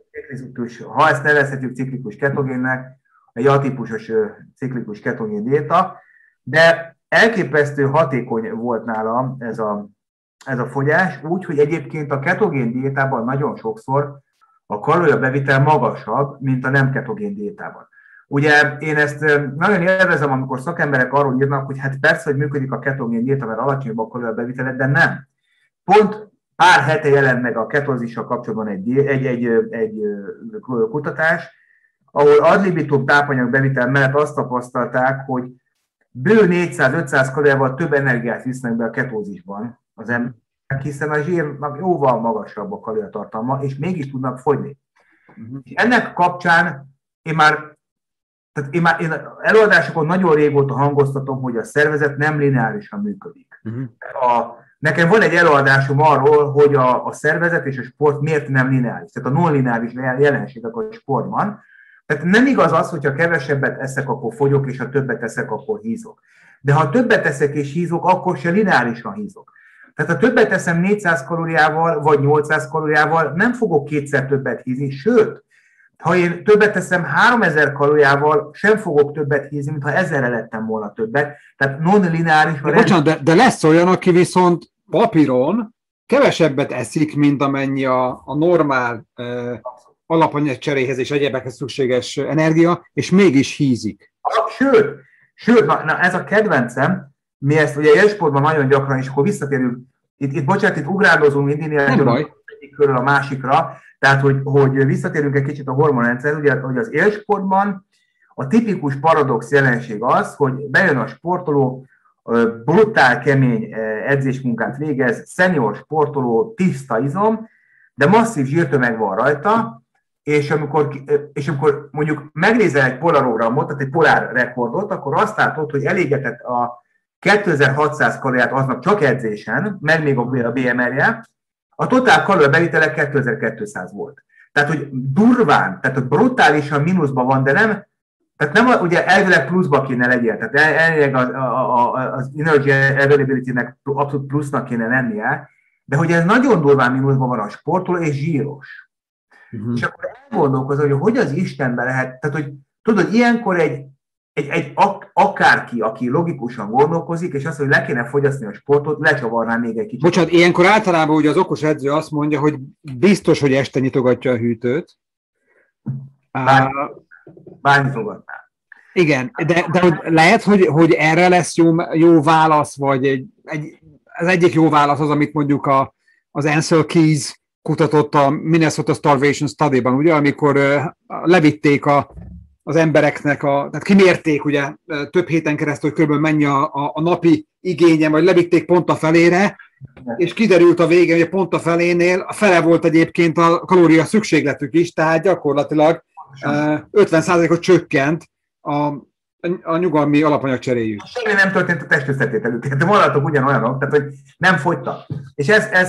ha ezt nevezhetjük ciklikus ketogénnek, egy atípusos ciklikus ketogén diéta, de elképesztő hatékony volt nála ez a fogyás, úgy, hogy egyébként a ketogén diétában nagyon sokszor a kalóriabevitel magasabb, mint a nem ketogén diétában. Ugye én ezt nagyon élvezem, amikor szakemberek arról írnak, hogy hát persze, hogy működik a ketogén diéta, mert alacsonyabb a kalóriabevitelet, de nem. Pont pár hete jelent meg a ketózissal kapcsolatban egy kutatás, ahol ad libitum tápanyagbevitel mellett azt tapasztalták, hogy bő 400-500 kalóriával több energiát visznek be a ketózisban az emberek, hiszen a zsírnak jóval magasabb a kalóriatartalma, és mégis tudnak fogyni. Ennek kapcsán én előadásokon nagyon régóta hangoztatom, hogy a szervezet nem lineárisan működik. Nekem van egy előadásom arról, hogy a szervezet és a sport miért nem lineáris. Tehát a non-lineáris jelenségek a sportban. Tehát nem igaz az, hogyha kevesebbet eszek, akkor fogyok, és ha többet eszek, akkor hízok. De ha többet eszek és hízok, akkor se lineárisan hízok. Tehát ha többet eszem 400 kalóriával, vagy 800 kalóriával, nem fogok kétszer többet hízni, sőt, ha én többet eszem 3000 kalóriával, sem fogok többet hízni, mintha 1000-re lettem volna többet. Tehát non-lineáris... Bocsánat, de lesz olyan, aki viszont papíron kevesebbet eszik, mint amennyi a normál alapanyagcseréhez és egyébekhez szükséges energia, és mégis hízik. Sőt, na ez a kedvencem, mi ezt ugye élsportban nagyon gyakran, és akkor visszatérünk, itt ugrálózunk mindig egyik körül a másikra, tehát hogy visszatérünk egy kicsit a hormonrendszer, ugye, hogy az élsportban a tipikus paradox jelenség az, hogy bejön a sportoló, brutál, kemény edzésmunkát végez, szenior sportoló, tiszta izom, de masszív zsírtömeg van rajta, és amikor mondjuk megnézel egy polarogramot, tehát egy polár rekordot, akkor azt látod, hogy elégetett a 2600 kalóriát aznap csak edzésen, meg még a BMR-je, a totál kalóriabevitele 2200 volt. Tehát, hogy durván, tehát brutálisan mínuszban van, de nem, tehát nem ugye elvileg pluszba kéne legyél, tehát elvileg az energy availability-nek abszolút plusznak kéne lennie, de hogy ez nagyon durván mínuszban van a sportoló, és zsíros. És akkor elgondolkozol, hogy az Istenben lehet, tehát hogy tudod, ilyenkor egy akárki, aki logikusan gondolkozik, és azt, hogy le kéne fogyasztani a sportot, lecsavarná még egy kicsit. Bocsánat, ilyenkor általában ugye az okos edző azt mondja, hogy biztos, hogy este nyitogatja a hűtőt. Bár nyitogatná. Igen, de hogy lehet, hogy erre lesz jó válasz, vagy az egyik jó válasz az, amit mondjuk az Ansel Keys kutatott a Minnesota Starvation Study-ban, ugye, amikor levitték az embereknek, tehát kimérték ugye több héten keresztül, hogy kb. Mennyi a napi igénye, vagy levitték pont a felére, és kiderült a végén, hogy pont a felénél a fele volt egyébként a kalória szükségletük is, tehát gyakorlatilag 50%-ot csökkent a nyugalmi alapanyagcseréjük. Semmi nem történt a testösszetételük, de maradtak ugyanolyanok, tehát hogy nem fogytak. És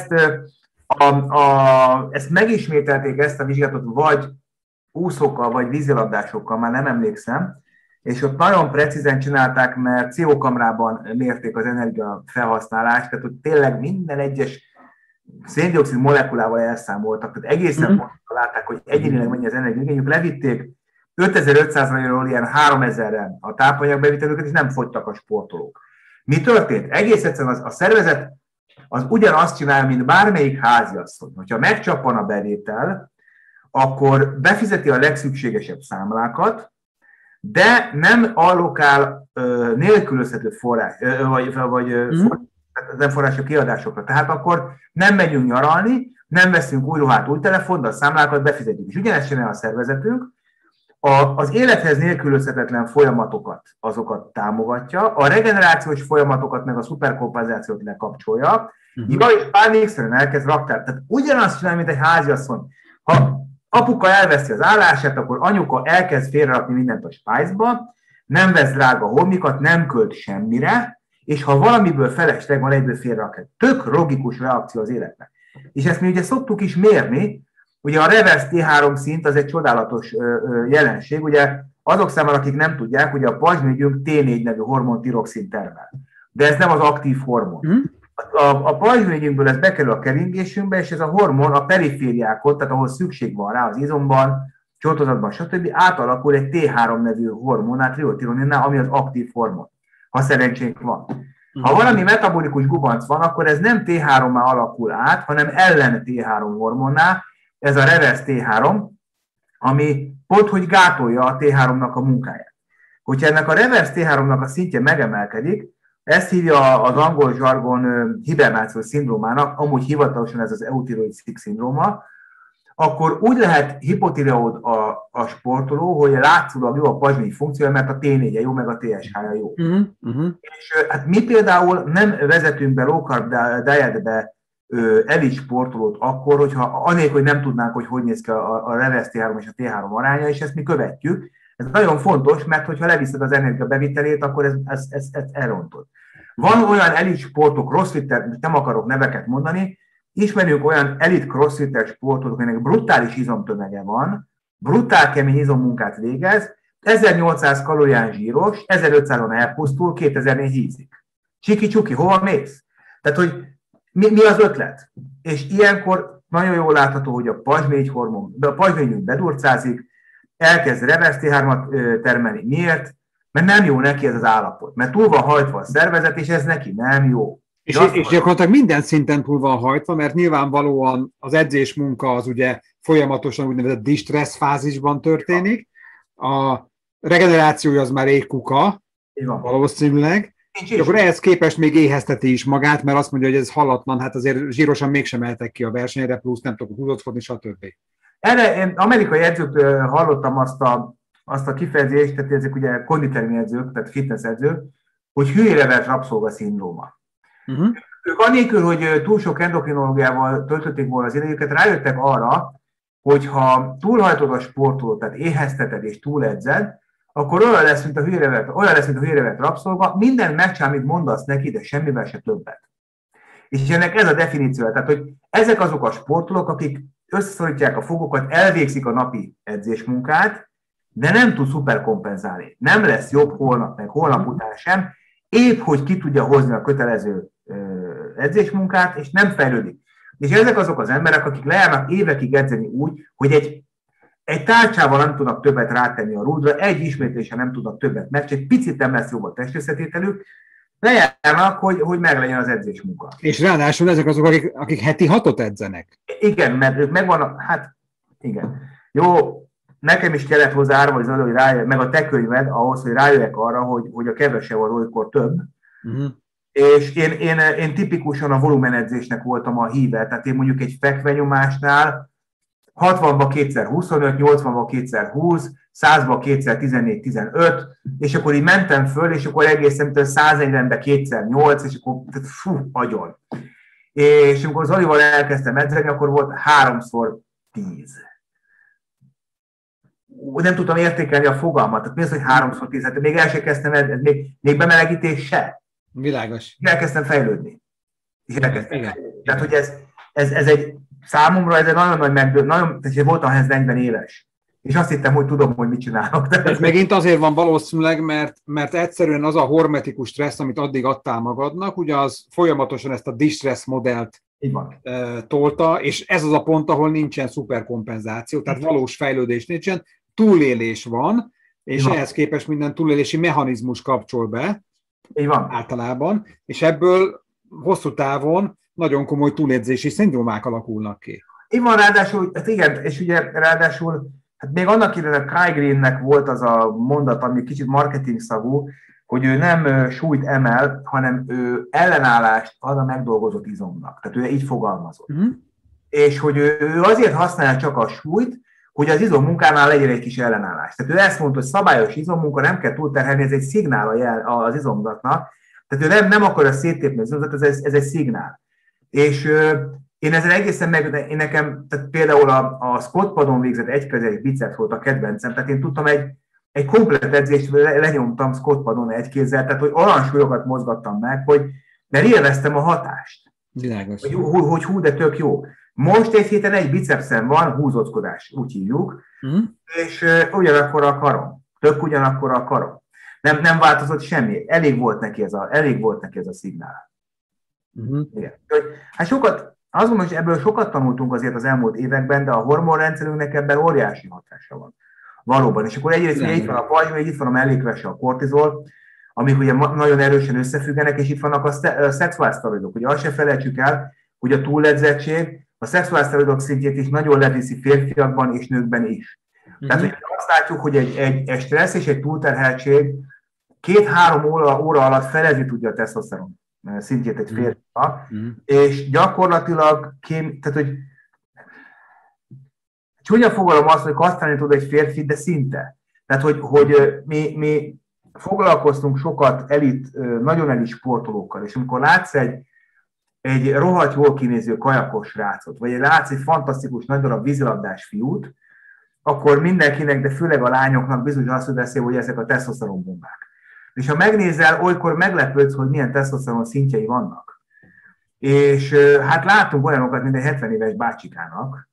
ezt megismételték, ezt a vizsgálatot, vagy úszókkal, vagy vízilabdásokkal, már nem emlékszem, és ott nagyon precízen csinálták, mert CO-kamrában mérték az energia felhasználást, tehát hogy tényleg minden egyes széndioxid molekulával elszámoltak, tehát egészen pontosan látták, hogy egyénileg mennyi az energiaigényük, levitték 5500-ról ilyen 3000-re a tápanyagbevitelőket, és nem fogytak a sportolók. Mi történt? Egész egyszerűen a szervezet az ugyanazt csinál, mint bármelyik háziasszony. Hogyha megcsappan a bevétel, akkor befizeti a legszükségesebb számlákat, de nem allokál nélkülözhető forrás, nem források kiadásokra. Tehát akkor nem megyünk nyaralni, nem veszünk új ruhát, új telefont, de a számlákat befizetjük. És ugyanezt csinál a szervezetünk, az élethez nélkülözhetetlen folyamatokat, azokat támogatja, a regenerációs folyamatokat meg a szuperkompenzációt lekapcsolja, és pánikszerűen elkezd raktár. Tehát ugyanazt csinál, mint egy háziasszony. Ha apuka elveszi az állását, akkor anyuka elkezd félrerakni mindent a spájzba, nem vesz drága holmikat, nem költ semmire, és ha valamiből felesleg van, egyből félrerakja. Tök logikus reakció az életnek. És ezt mi ugye szoktuk is mérni, ugye a reverse T3 szint az egy csodálatos jelenség, ugye azok számára, akik nem tudják, ugye a pajzsmirigyünk T4 nevű hormon tiroxin termel. De ez nem az aktív hormon. A pajzsmirigyünkből ez bekerül a keringésünkbe, és ez a hormon a perifériákon, tehát ahol szükség van rá az izomban, csontodatban, stb. Átalakul egy T3 nevű hormonát, triótironinnál, ami az aktív hormon, ha szerencsénk van. Ha valami metabolikus gubanc van, akkor ez nem T3-má alakul át, hanem ellen T3 hormonnál, ez a reverse T3, ami pont, hogy gátolja a T3-nak a munkáját. Hogyha ennek a reverse T3-nak a szintje megemelkedik, ezt hívja az angol zsargon hibernációs szindrómának, amúgy hivatalosan ez az eutiroid-szik szindróma, akkor úgy lehet hipotireoid a sportoló, hogy látszólag jó a pajzsmirigy funkciója, mert a T4-je jó, meg a TSH-ja jó. És hát mi például nem vezetünk be low carb dietbe elit sportolót akkor, hogyha anélkül, hogy nem tudnánk, hogy néz ki a reverse T3 és a T3 aránya, és ezt mi követjük. Ez nagyon fontos, mert hogyha leviszed az energiabevitelét, akkor ez elrontod. Van olyan elit sportok, crossfitter, nem akarok neveket mondani, ismerünk olyan elit crossfitter sportolók, aminek brutális izomtömege van, brutál kemény izommunkát végez, 1800 kalórián zsíros, 1500-on elpusztul, 2000-nél hízik. Csiki-csuki, hova mész? Tehát, hogy mi az ötlet? És ilyenkor nagyon jól látható, hogy a pajzsmirigyünk bedurcázik, elkezd reverse T3-at termelni. Miért? Mert nem jó neki ez az állapot. Mert túl van hajtva a szervezet, és ez neki nem jó. És gyakorlatilag minden szinten túl van hajtva, mert nyilvánvalóan az edzésmunka az ugye folyamatosan úgynevezett distressz fázisban történik. A regenerációja az már égkuka, valószínűleg. És akkor ehhez képest még éhezteti is magát, mert azt mondja, hogy ez hallatlan, hát azért zsírosan mégsem mehetek ki a versenyre, plusz nem tudok húzódni, stb. Erre én amerikai edzőktől hallottam azt a kifejezést, tehát ezek ugye konditermi edzők, tehát fitness edzők, hogy hülyére vert rabszolga-szindróma. Ők anélkül, hogy túl sok endokrinológiával töltötték volna az idejüket, rájöttek arra, hogy ha túlhajtod a sportolót, tehát éhezteted és túledzed, akkor olyan lesz, mint a hülyére vert rabszolga, minden meccsen, amit mondasz neki, de semmivel se többet. És ennek ez a definíciója, tehát hogy ezek azok a sportolók, akik összeszorítják a fogokat, elvégzik a napi edzésmunkát, de nem tud szuperkompenzálni. Nem lesz jobb holnap, meg holnap után sem, épp hogy ki tudja hozni a kötelező edzésmunkát, és nem fejlődik. És ezek azok az emberek, akik lejárnak évekig edzeni úgy, hogy egy tárcsával nem tudnak többet rátenni a rúdra, egy ismétlésen nem tudnak többet, mert egy picit nem lesz jobb a testösszetételük, lejárnak, hogy meglegyen az edzésmunka. És ráadásul ezek azok, akik heti 6-ot edzenek. Igen, mert ők megvannak, hát igen. Jó, nekem is kellett hozzá árva, hogy rájöjjek, meg a te könyved ahhoz, hogy rájöjjek arra, hogy a kevesebb az olykor több. És én tipikusan a volumenedzésnek voltam a híve, tehát én mondjuk egy fekvenyomásnál 60-ba 2x25, 80-ba 2x20, 100-ba 2x14-15, és akkor így mentem föl, és akkor egészen 140-be 2x8, és akkor fú, agyon. És amikor Zolival elkezdtem edzeni, akkor volt 3x10. Nem tudtam értékelni a fogalmat, tehát mi az, hogy 3x10, hát még el sem kezdtem edzeni, még bemelegítés se. Világos. Elkezdtem fejlődni. És elkezdtem fejlődni. Tehát, hogy ez egy számomra ez egy nagyon nagy megdöbbentő, tehát voltam ehhez 40 éves. És azt hittem, hogy tudom, hogy mit csinálok. Ez megint azért van valószínűleg, mert egyszerűen az a hormetikus stressz, amit addig adtál magadnak, ugye az folyamatosan ezt a distress modellt tolta, és ez az a pont, ahol nincsen szuperkompenzáció, tehát valós fejlődés nincsen, túlélés van, és ehhez képest minden túlélési mechanizmus kapcsol be általában, és ebből hosszú távon nagyon komoly túlérzési szindrómák alakulnak ki. Így van, ráadásul, hát igen, és ugye ráadásul, hát még annak idején a Kai Greennek volt az a mondat, ami kicsit marketing szagú, hogy ő nem súlyt emel, hanem ő ellenállást ad a megdolgozott izomnak. Tehát ő így fogalmazott. És hogy ő azért használja csak a súlyt, hogy az izommunkánál legyen egy kis ellenállás. Tehát ő ezt mondta, hogy szabályos izommunka, nem kell túlterhelni, ez egy szignál az izomzatnak. Tehát ő nem akarja széttépni az izomzat, ez egy szignál. És én ezzel egészen én nekem, tehát például a squat padon végzett egykezes biceps volt a kedvencem, tehát én tudtam egy komplet edzést lenyomtam squat padon egy kézzel, tehát hogy olyan súlyokat mozgattam meg, mert élveztem a hatást. Világos. Hogy hú, de tök jó. Most egy héten egy bicepszem van, húzockodás, úgy hívjuk, és ugyanakkor a karom. Tök ugyanakkor a karom. Nem változott semmi. Elég volt neki ez a szignál. Hát azt mondom, hogy ebből sokat tanultunk azért az elmúlt években, de a hormonrendszerünknek ebben óriási hatása van. Valóban. És akkor egyrészt itt van a pajzs, itt van a mellékvese, a kortizol, amik ugye nagyon erősen összefüggenek, és itt vannak a szexuális szteroidok. Ugye azt se felejtsük el, hogy a túledzettség a szexuális szteroidok szintjét is nagyon leviszi férfiakban és nőkben is. Tehát, hogy azt látjuk, hogy egy stressz és egy túlterheltség 2-3 óra alatt felezni tudja a tesztoszteron szintjét egy férfiak, és gyakorlatilag, tehát, hogy csúnya fogalom azt, hogy kasztrálni tud egy férfi, de szinte. Tehát, hogy mi foglalkoztunk sokat nagyon elit sportolókkal, és amikor látsz egy rohadt jól kinéző kajakos srácot, vagy látsz egy fantasztikus nagy darab vízilabdás fiút, akkor mindenkinek, de főleg a lányoknak bizony azt beszél, hogy ezek a tesztoszteronbombák. És ha megnézel, olykor meglepődsz, hogy milyen tesztoszteron szintjei vannak. És hát láttunk olyanokat, mint egy 70 éves bácsikának,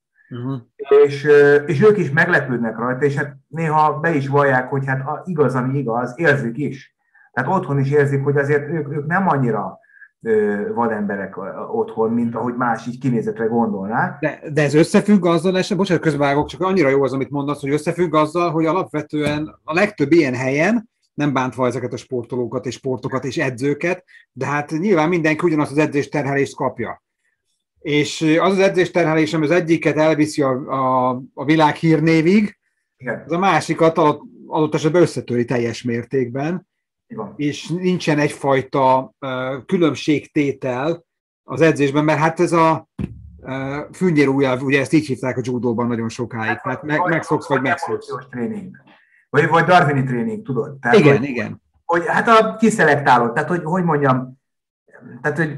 és ők is meglepődnek rajta, és hát néha be is vallják, hogy hát igaz, ami igaz, érzik is. Tehát otthon is érzik, hogy azért ők nem annyira vademberek otthon, mint ahogy más így kinézetre gondolnák. De ez összefügg azzal, bocsánat, közvágok, csak annyira jó az, amit mondasz, hogy összefügg azzal, hogy alapvetően a legtöbb ilyen helyen, nem bántva ezeket a sportolókat és sportokat és edzőket, de hát nyilván mindenki ugyanazt az edzésterhelést kapja. És az edzésterhelés, ami az egyiket elviszi a világ hírnévig, az a másikat adott esetben összetöri teljes mértékben, és nincsen egyfajta különbségtétel az edzésben, mert hát ez a fűnyírújjal, ugye ezt így hívták a judóban nagyon sokáig, tehát megszoksz vagy megszoksz. Vagy darwini tréning, tudod? Tehát, igen. Hogy hát a kiszelektálod, tehát hogy mondjam, tehát hogy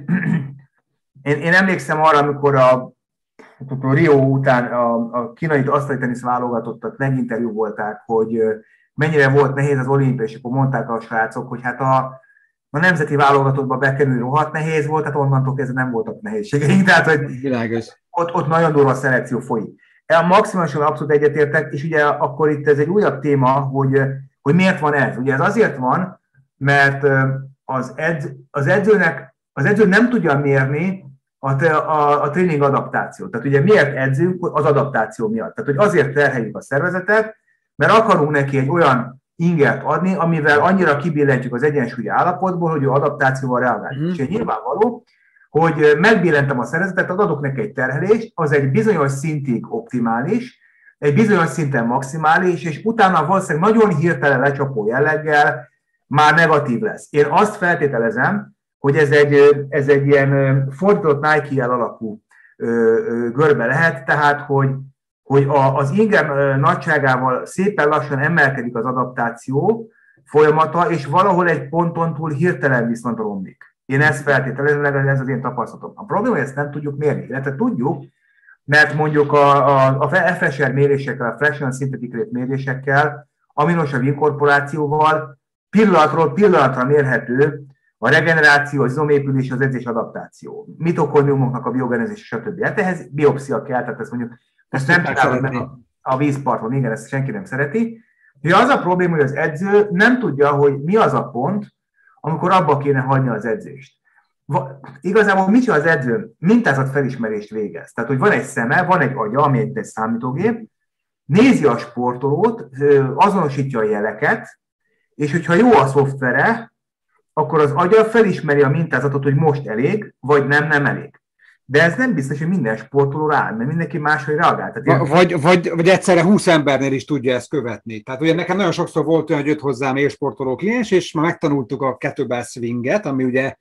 én emlékszem arra, amikor a Rio után a kínai asztalitenisz válogatottat meginterjú volták, hogy mennyire volt nehéz az olimpia, és akkor mondták a srácok, hogy hát a nemzeti válogatottba bekerülni rohadt nehéz volt, tehát onnantól kezdve nem voltak nehézségeink, tehát hogy ott nagyon durva szelekció folyik. Maximálisan abszolút egyetértek, és ugye akkor itt ez egy újabb téma, hogy miért van ez. Ugye ez azért van, mert az edző nem tudja mérni a tréning adaptációt. Tehát ugye miért edzünk? Az adaptáció miatt. Tehát hogy azért terheljük a szervezetet, mert akarunk neki egy olyan ingert adni, amivel annyira kibillentjük az egyensúlyi állapotból, hogy ő adaptációval reagál. És nyilvánvaló, hogy megbillentem a szervezetet, adok neki egy terhelést, az egy bizonyos szintig optimális, egy bizonyos szinten maximális, és utána valószínűleg nagyon hirtelen lecsapó jelleggel már negatív lesz. Én azt feltételezem, hogy ez egy ilyen fordított Nike-jel alakú görbe lehet, tehát hogy az ingem nagyságával szépen lassan emelkedik az adaptáció folyamata, és valahol egy ponton túl hirtelen viszont romlik. Én ezt feltételezem, ez az én tapasztalatom. A probléma, hogy ezt nem tudjuk mérni, illetve tudjuk, mert mondjuk a FSR mérésekkel, a Fractional Synthetic Rate mérésekkel, aminosav inkorporációval pillanatról pillanatra mérhető a regeneráció, az izomépülés, az edzés adaptáció, mitokondriumoknak a biogenezése, stb. Hát ehhez biopszia kell, tehát ezt mondjuk ezt nem csinálod meg a vízparton, igen, ezt senki nem szereti. De az a probléma, hogy az edző nem tudja, hogy mi az a pont, amikor abba kéne hagyni az edzést. Igazából mit csinál az edző? Mintázatfelismerést végez. Tehát, hogy van egy szeme, van egy agya, ami egy számítógép, nézi a sportolót, azonosítja a jeleket, és hogyha jó a szoftvere, akkor az agya felismeri a mintázatot, hogy most elég, vagy nem elég. De ez nem biztos, hogy minden sportoló rááll, mert mindenki máshogy reagál. Vagy egyszerre 20 embernél is tudja ezt követni. Tehát ugye nekem nagyon sokszor volt olyan, hogy jött hozzám élsportoló kliens, és már megtanultuk a kettlebell swinget, ami ugye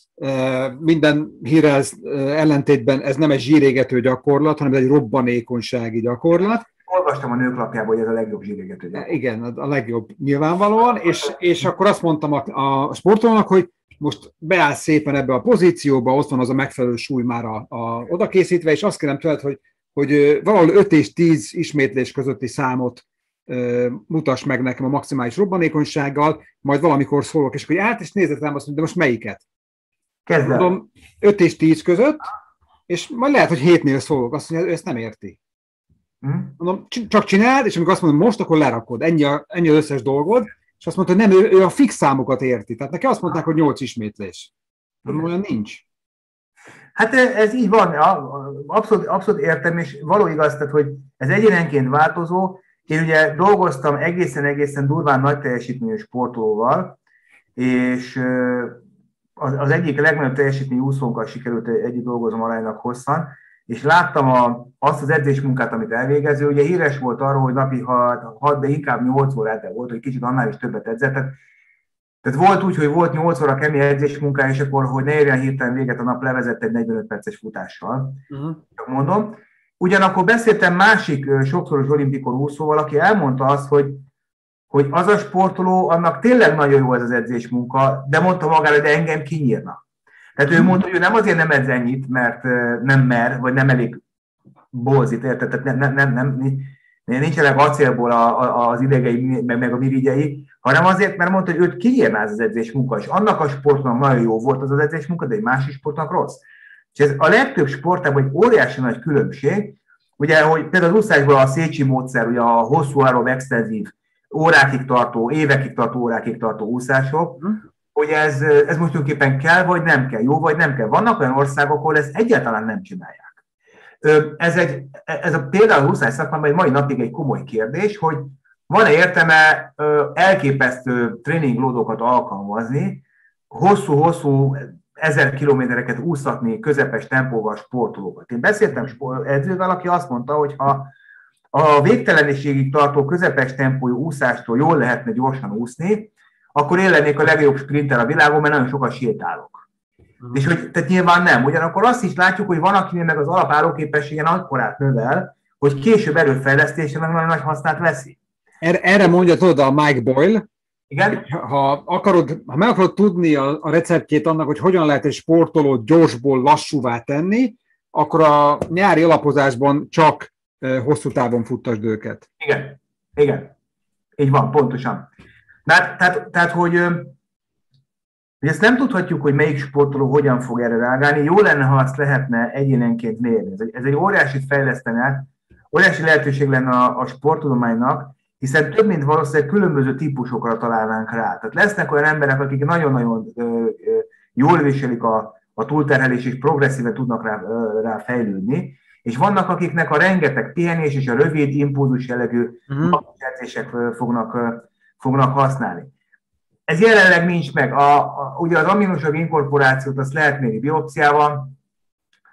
minden hírrel ellentétben ez nem egy zsírégető gyakorlat, hanem egy robbanékonysági gyakorlat. Olvastam a Nőklapjában, hogy ez a legjobb zsírégető gyakorlat. Igen, a legjobb nyilvánvalóan, és akkor azt mondtam a sportolónak, hogy most beáll szépen ebbe a pozícióba, ott van az a megfelelő súly már oda készítve, és azt kérem tőled, hogy valahol 5 és 10 ismétlés közötti számot mutass meg nekem a maximális robbanékonysággal, majd valamikor szólok, és hogy és nézzet rám azt, de most melyiket? Kezdem. Mondom, 5 és 10 között, és majd lehet, hogy 7-nél szólok, azt mondja, ő ezt nem érti. Mondom, csak csináld, és amikor azt mondom, most, akkor lerakod, ennyi az összes dolgod, és azt mondta, hogy nem, ő a fix számokat érti. Tehát neki azt mondták, hogy 8 ismétlés. Nem olyan nincs. Hát ez így van, abszolút értem, és való igaz, tehát, hogy ez egyénenként változó. Én ugye dolgoztam egészen durván nagy teljesítményű sportolóval, és az egyik legnagyobb teljesítményű úszónkkal sikerült együtt dolgozom aránylag hosszan, és láttam azt az edzésmunkát, amit elvégező. Ugye híres volt arról, hogy napi 6, de inkább 8 órát volt, hogy kicsit annál is többet edzett. Tehát volt úgy, hogy volt 8 óra kemény edzésmunkája, és akkor, hogy ne érjen hirtelen véget a nap, levezett egy 45 perces futással. Mondom. Ugyanakkor beszéltem másik sokszoros olimpikon úszóval, aki elmondta azt, hogy az a sportoló, annak tényleg nagyon jó ez az edzésmunka, de mondta magára, hogy engem kinyírna. Tehát ő mondta, hogy ő nem azért nem edz ennyit, mert nem mer, vagy nem elég bolzit, érted? Tehát nincsenek acélból az idegei, meg a mirigyei, hanem azért, mert mondta, hogy őt kinyírná az edzésmunka, és annak a sportnak nagyon jó volt az edzésmunka, de egy másik sportnak rossz. És ez a legtöbb sportában egy óriási nagy különbség, ugye, hogy például az úszásból a Szécsi módszer, ugye a hosszú áron extenzív, évekig tartó órákig tartó úszások, hogy ez most tulajdonképpen kell, vagy nem kell, jó, vagy nem kell. Vannak olyan országok, ahol ezt egyáltalán nem csinálják. Ez például a úszás szakmában egy mai napig egy komoly kérdés, hogy van-e értelme elképesztő tréninglódokat alkalmazni, hosszú 1000 kilométereket úszatni közepes tempóval sportolókat. Én beszéltem edzővel, aki azt mondta, hogy ha a végteleniségig tartó közepes tempójú úszástól jól lehetne gyorsan úszni, akkor én lennék a legjobb sprinter a világon, mert nagyon sokat sétálok. És hogy, tehát nyilván nem. Ugyanakkor azt is látjuk, hogy van, akinél meg az alapállóképességen akkorát növel, hogy később erőfejlesztésen meg nagyon nagy hasznát veszi. Erre mondja tudod a Mike Boyle, igen? Ha meg akarod tudni a receptjét annak, hogy hogyan lehet egy sportolót gyorsból lassúvá tenni, akkor a nyári alapozásban csak hosszú távon futtasd őket. Igen. Így van, pontosan. Tehát hogy ezt nem tudhatjuk, hogy melyik sportoló hogyan fog erre reagálni. Jó lenne, ha azt lehetne egyénenként mérni. Ez egy óriásit fejlesztene, óriási lehetőség lenne a sporttudománynak, hiszen több mint valószínűleg különböző típusokra találnánk rá. Tehát lesznek olyan emberek, akik nagyon-nagyon jól viselik a túlterhelés, és progresszíven tudnak rá fejlődni, és vannak, akiknek a rengeteg pihenés és a rövid impulzus jellegű edzések fognak használni. Ez jelenleg nincs meg. Ugye az aminosav inkorporációt azt lehet mérni biopsziával,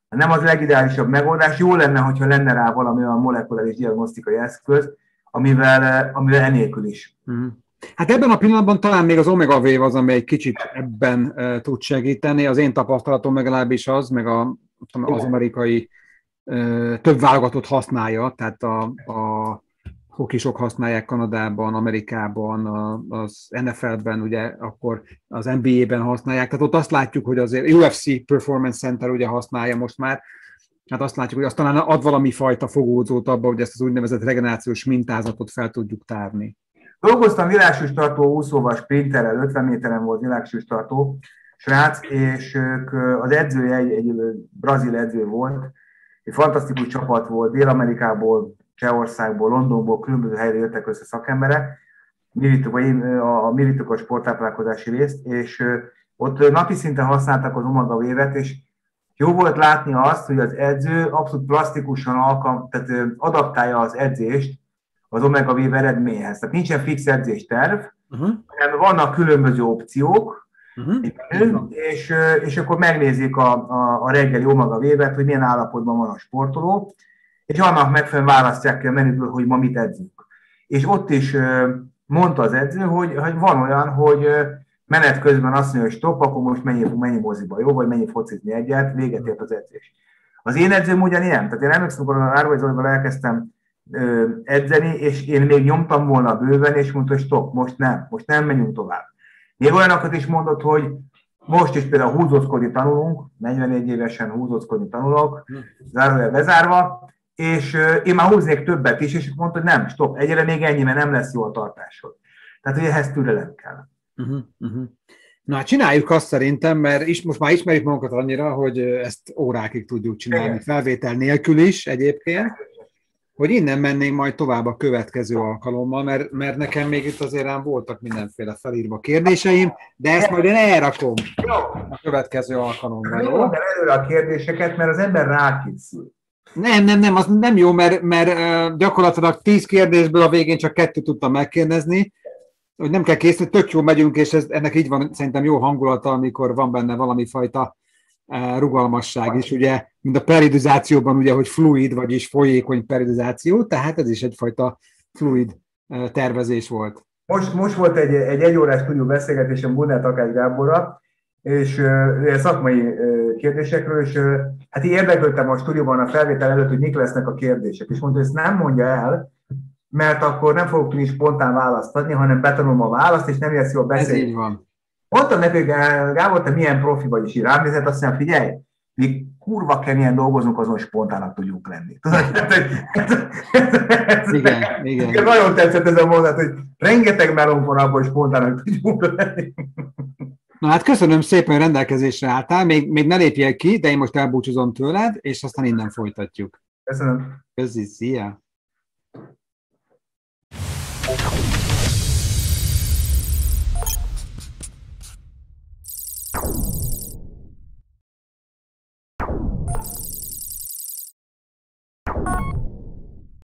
nem az legideálisabb megoldás. Jó lenne, hogyha lenne rá valami olyan molekuláris diagnosztikai eszköz, amivel enélkül is. Hát ebben a pillanatban talán még az Omega Wave az, ami egy kicsit ebben tud segíteni. Az én tapasztalatom legalábbis az, meg az amerikai több válogatott használja, tehát a hokisok használják Kanadában, Amerikában, az NFL-ben, ugye akkor az NBA-ben használják. Tehát ott azt látjuk, hogy azért UFC Performance Center ugye használja most már. Hát azt látjuk, hogy azt talán ad valami fajta fogódzót abba, hogy ezt az úgynevezett regenerációs mintázatot fel tudjuk tárni. Dolgoztam világsúlytartó úszóval, sprinterrel, 50 méteren volt világsúlytartó srác, és ők, az edzője egy brazil edző volt, egy fantasztikus csapat volt, Dél-Amerikából, Csehországból, Londonból, különböző helyre jöttek össze szakemberek, a mi vittük a sporttáplálkozási részt, és ott napi szinten használtak az Omega Wave-et, és jó volt látni azt, hogy az edző abszolút plastikusan tehát adaptálja az edzést az Omega Wave eredményhez. Tehát nincsen fix edzésterv, hanem vannak különböző opciók, és akkor megnézik a reggeli Omega Wave-et, hogy milyen állapotban van a sportoló, és annak megfelelően választják ki a menüből, hogy ma mit edzünk. És ott is mondta az edző, hogy van olyan, hogy menet közben azt mondja, hogy stop, akkor most mennyi moziba, jó, vagy mennyi focizni egyet, véget ért az edzés. Az én edzőm ugyanilyen, tehát én emlékszem, amikor a Árvai Zolival elkezdtem edzeni, és én még nyomtam volna bőven, és mondta, hogy stop, most nem menjünk tovább. Még olyanokat is mondott, hogy most is például húzózkodni tanulunk, 44 évesen húzózkodni tanulok, zárójel bezárva, és én már húznék többet is, és mondta, hogy nem, stop, egyre még ennyi, mert nem lesz jó a tartásod. Tehát, hogy ehhez türelem kell. Na, hát csináljuk azt szerintem, mert most már ismerjük magunkat annyira, hogy ezt órákig tudjuk csinálni, igen, felvétel nélkül is egyébként, hogy innen mennénk majd tovább a következő alkalommal, mert nekem még itt azért rám voltak mindenféle felírva kérdéseim, de ezt majd én elrakom a következő alkalommal. Jó, de előre a kérdéseket, mert az ember rákészül. Nem, az nem jó, mert gyakorlatilag 10 kérdésből a végén csak 2 tudtam megkérdezni, hogy nem kell készülni, tök jó megyünk, és ennek így van szerintem jó hangulata, amikor van benne valami fajta rugalmasság is, ugye, mint a periodizációban, ugye, hogy fluid, vagyis folyékony periodizáció, tehát ez is egyfajta fluid tervezés volt. Most volt egy egyórás stúdió beszélgetésem Gunnar Takács Gáborral, és szakmai kérdésekről, és hát így érdeklődtem a stúdióban a felvétel előtt, hogy mik lesznek a kérdések, és mondta, hogy ezt nem mondja el, mert akkor nem fogok tudni spontán választ adni, hanem betanulom a választ, és nem lesz jó a beszélgetés. Ez így van. Mondtam neki, Gábor, te milyen profi vagy, és így rám nézett, azt mondja, figyelj, mi kurva keményen dolgozunk, azon spontának tudjuk lenni. Igen. Nagyon tetszett ez a mondat, hogy rengeteg melónk van abban, hogy spontának tudjuk lenni. Na hát köszönöm szépen, hogy rendelkezésre álltál, még ne lépjél ki, de én most elbúcsúzom tőled, és aztán innen folytatjuk. Köszönöm. Köszi, szia!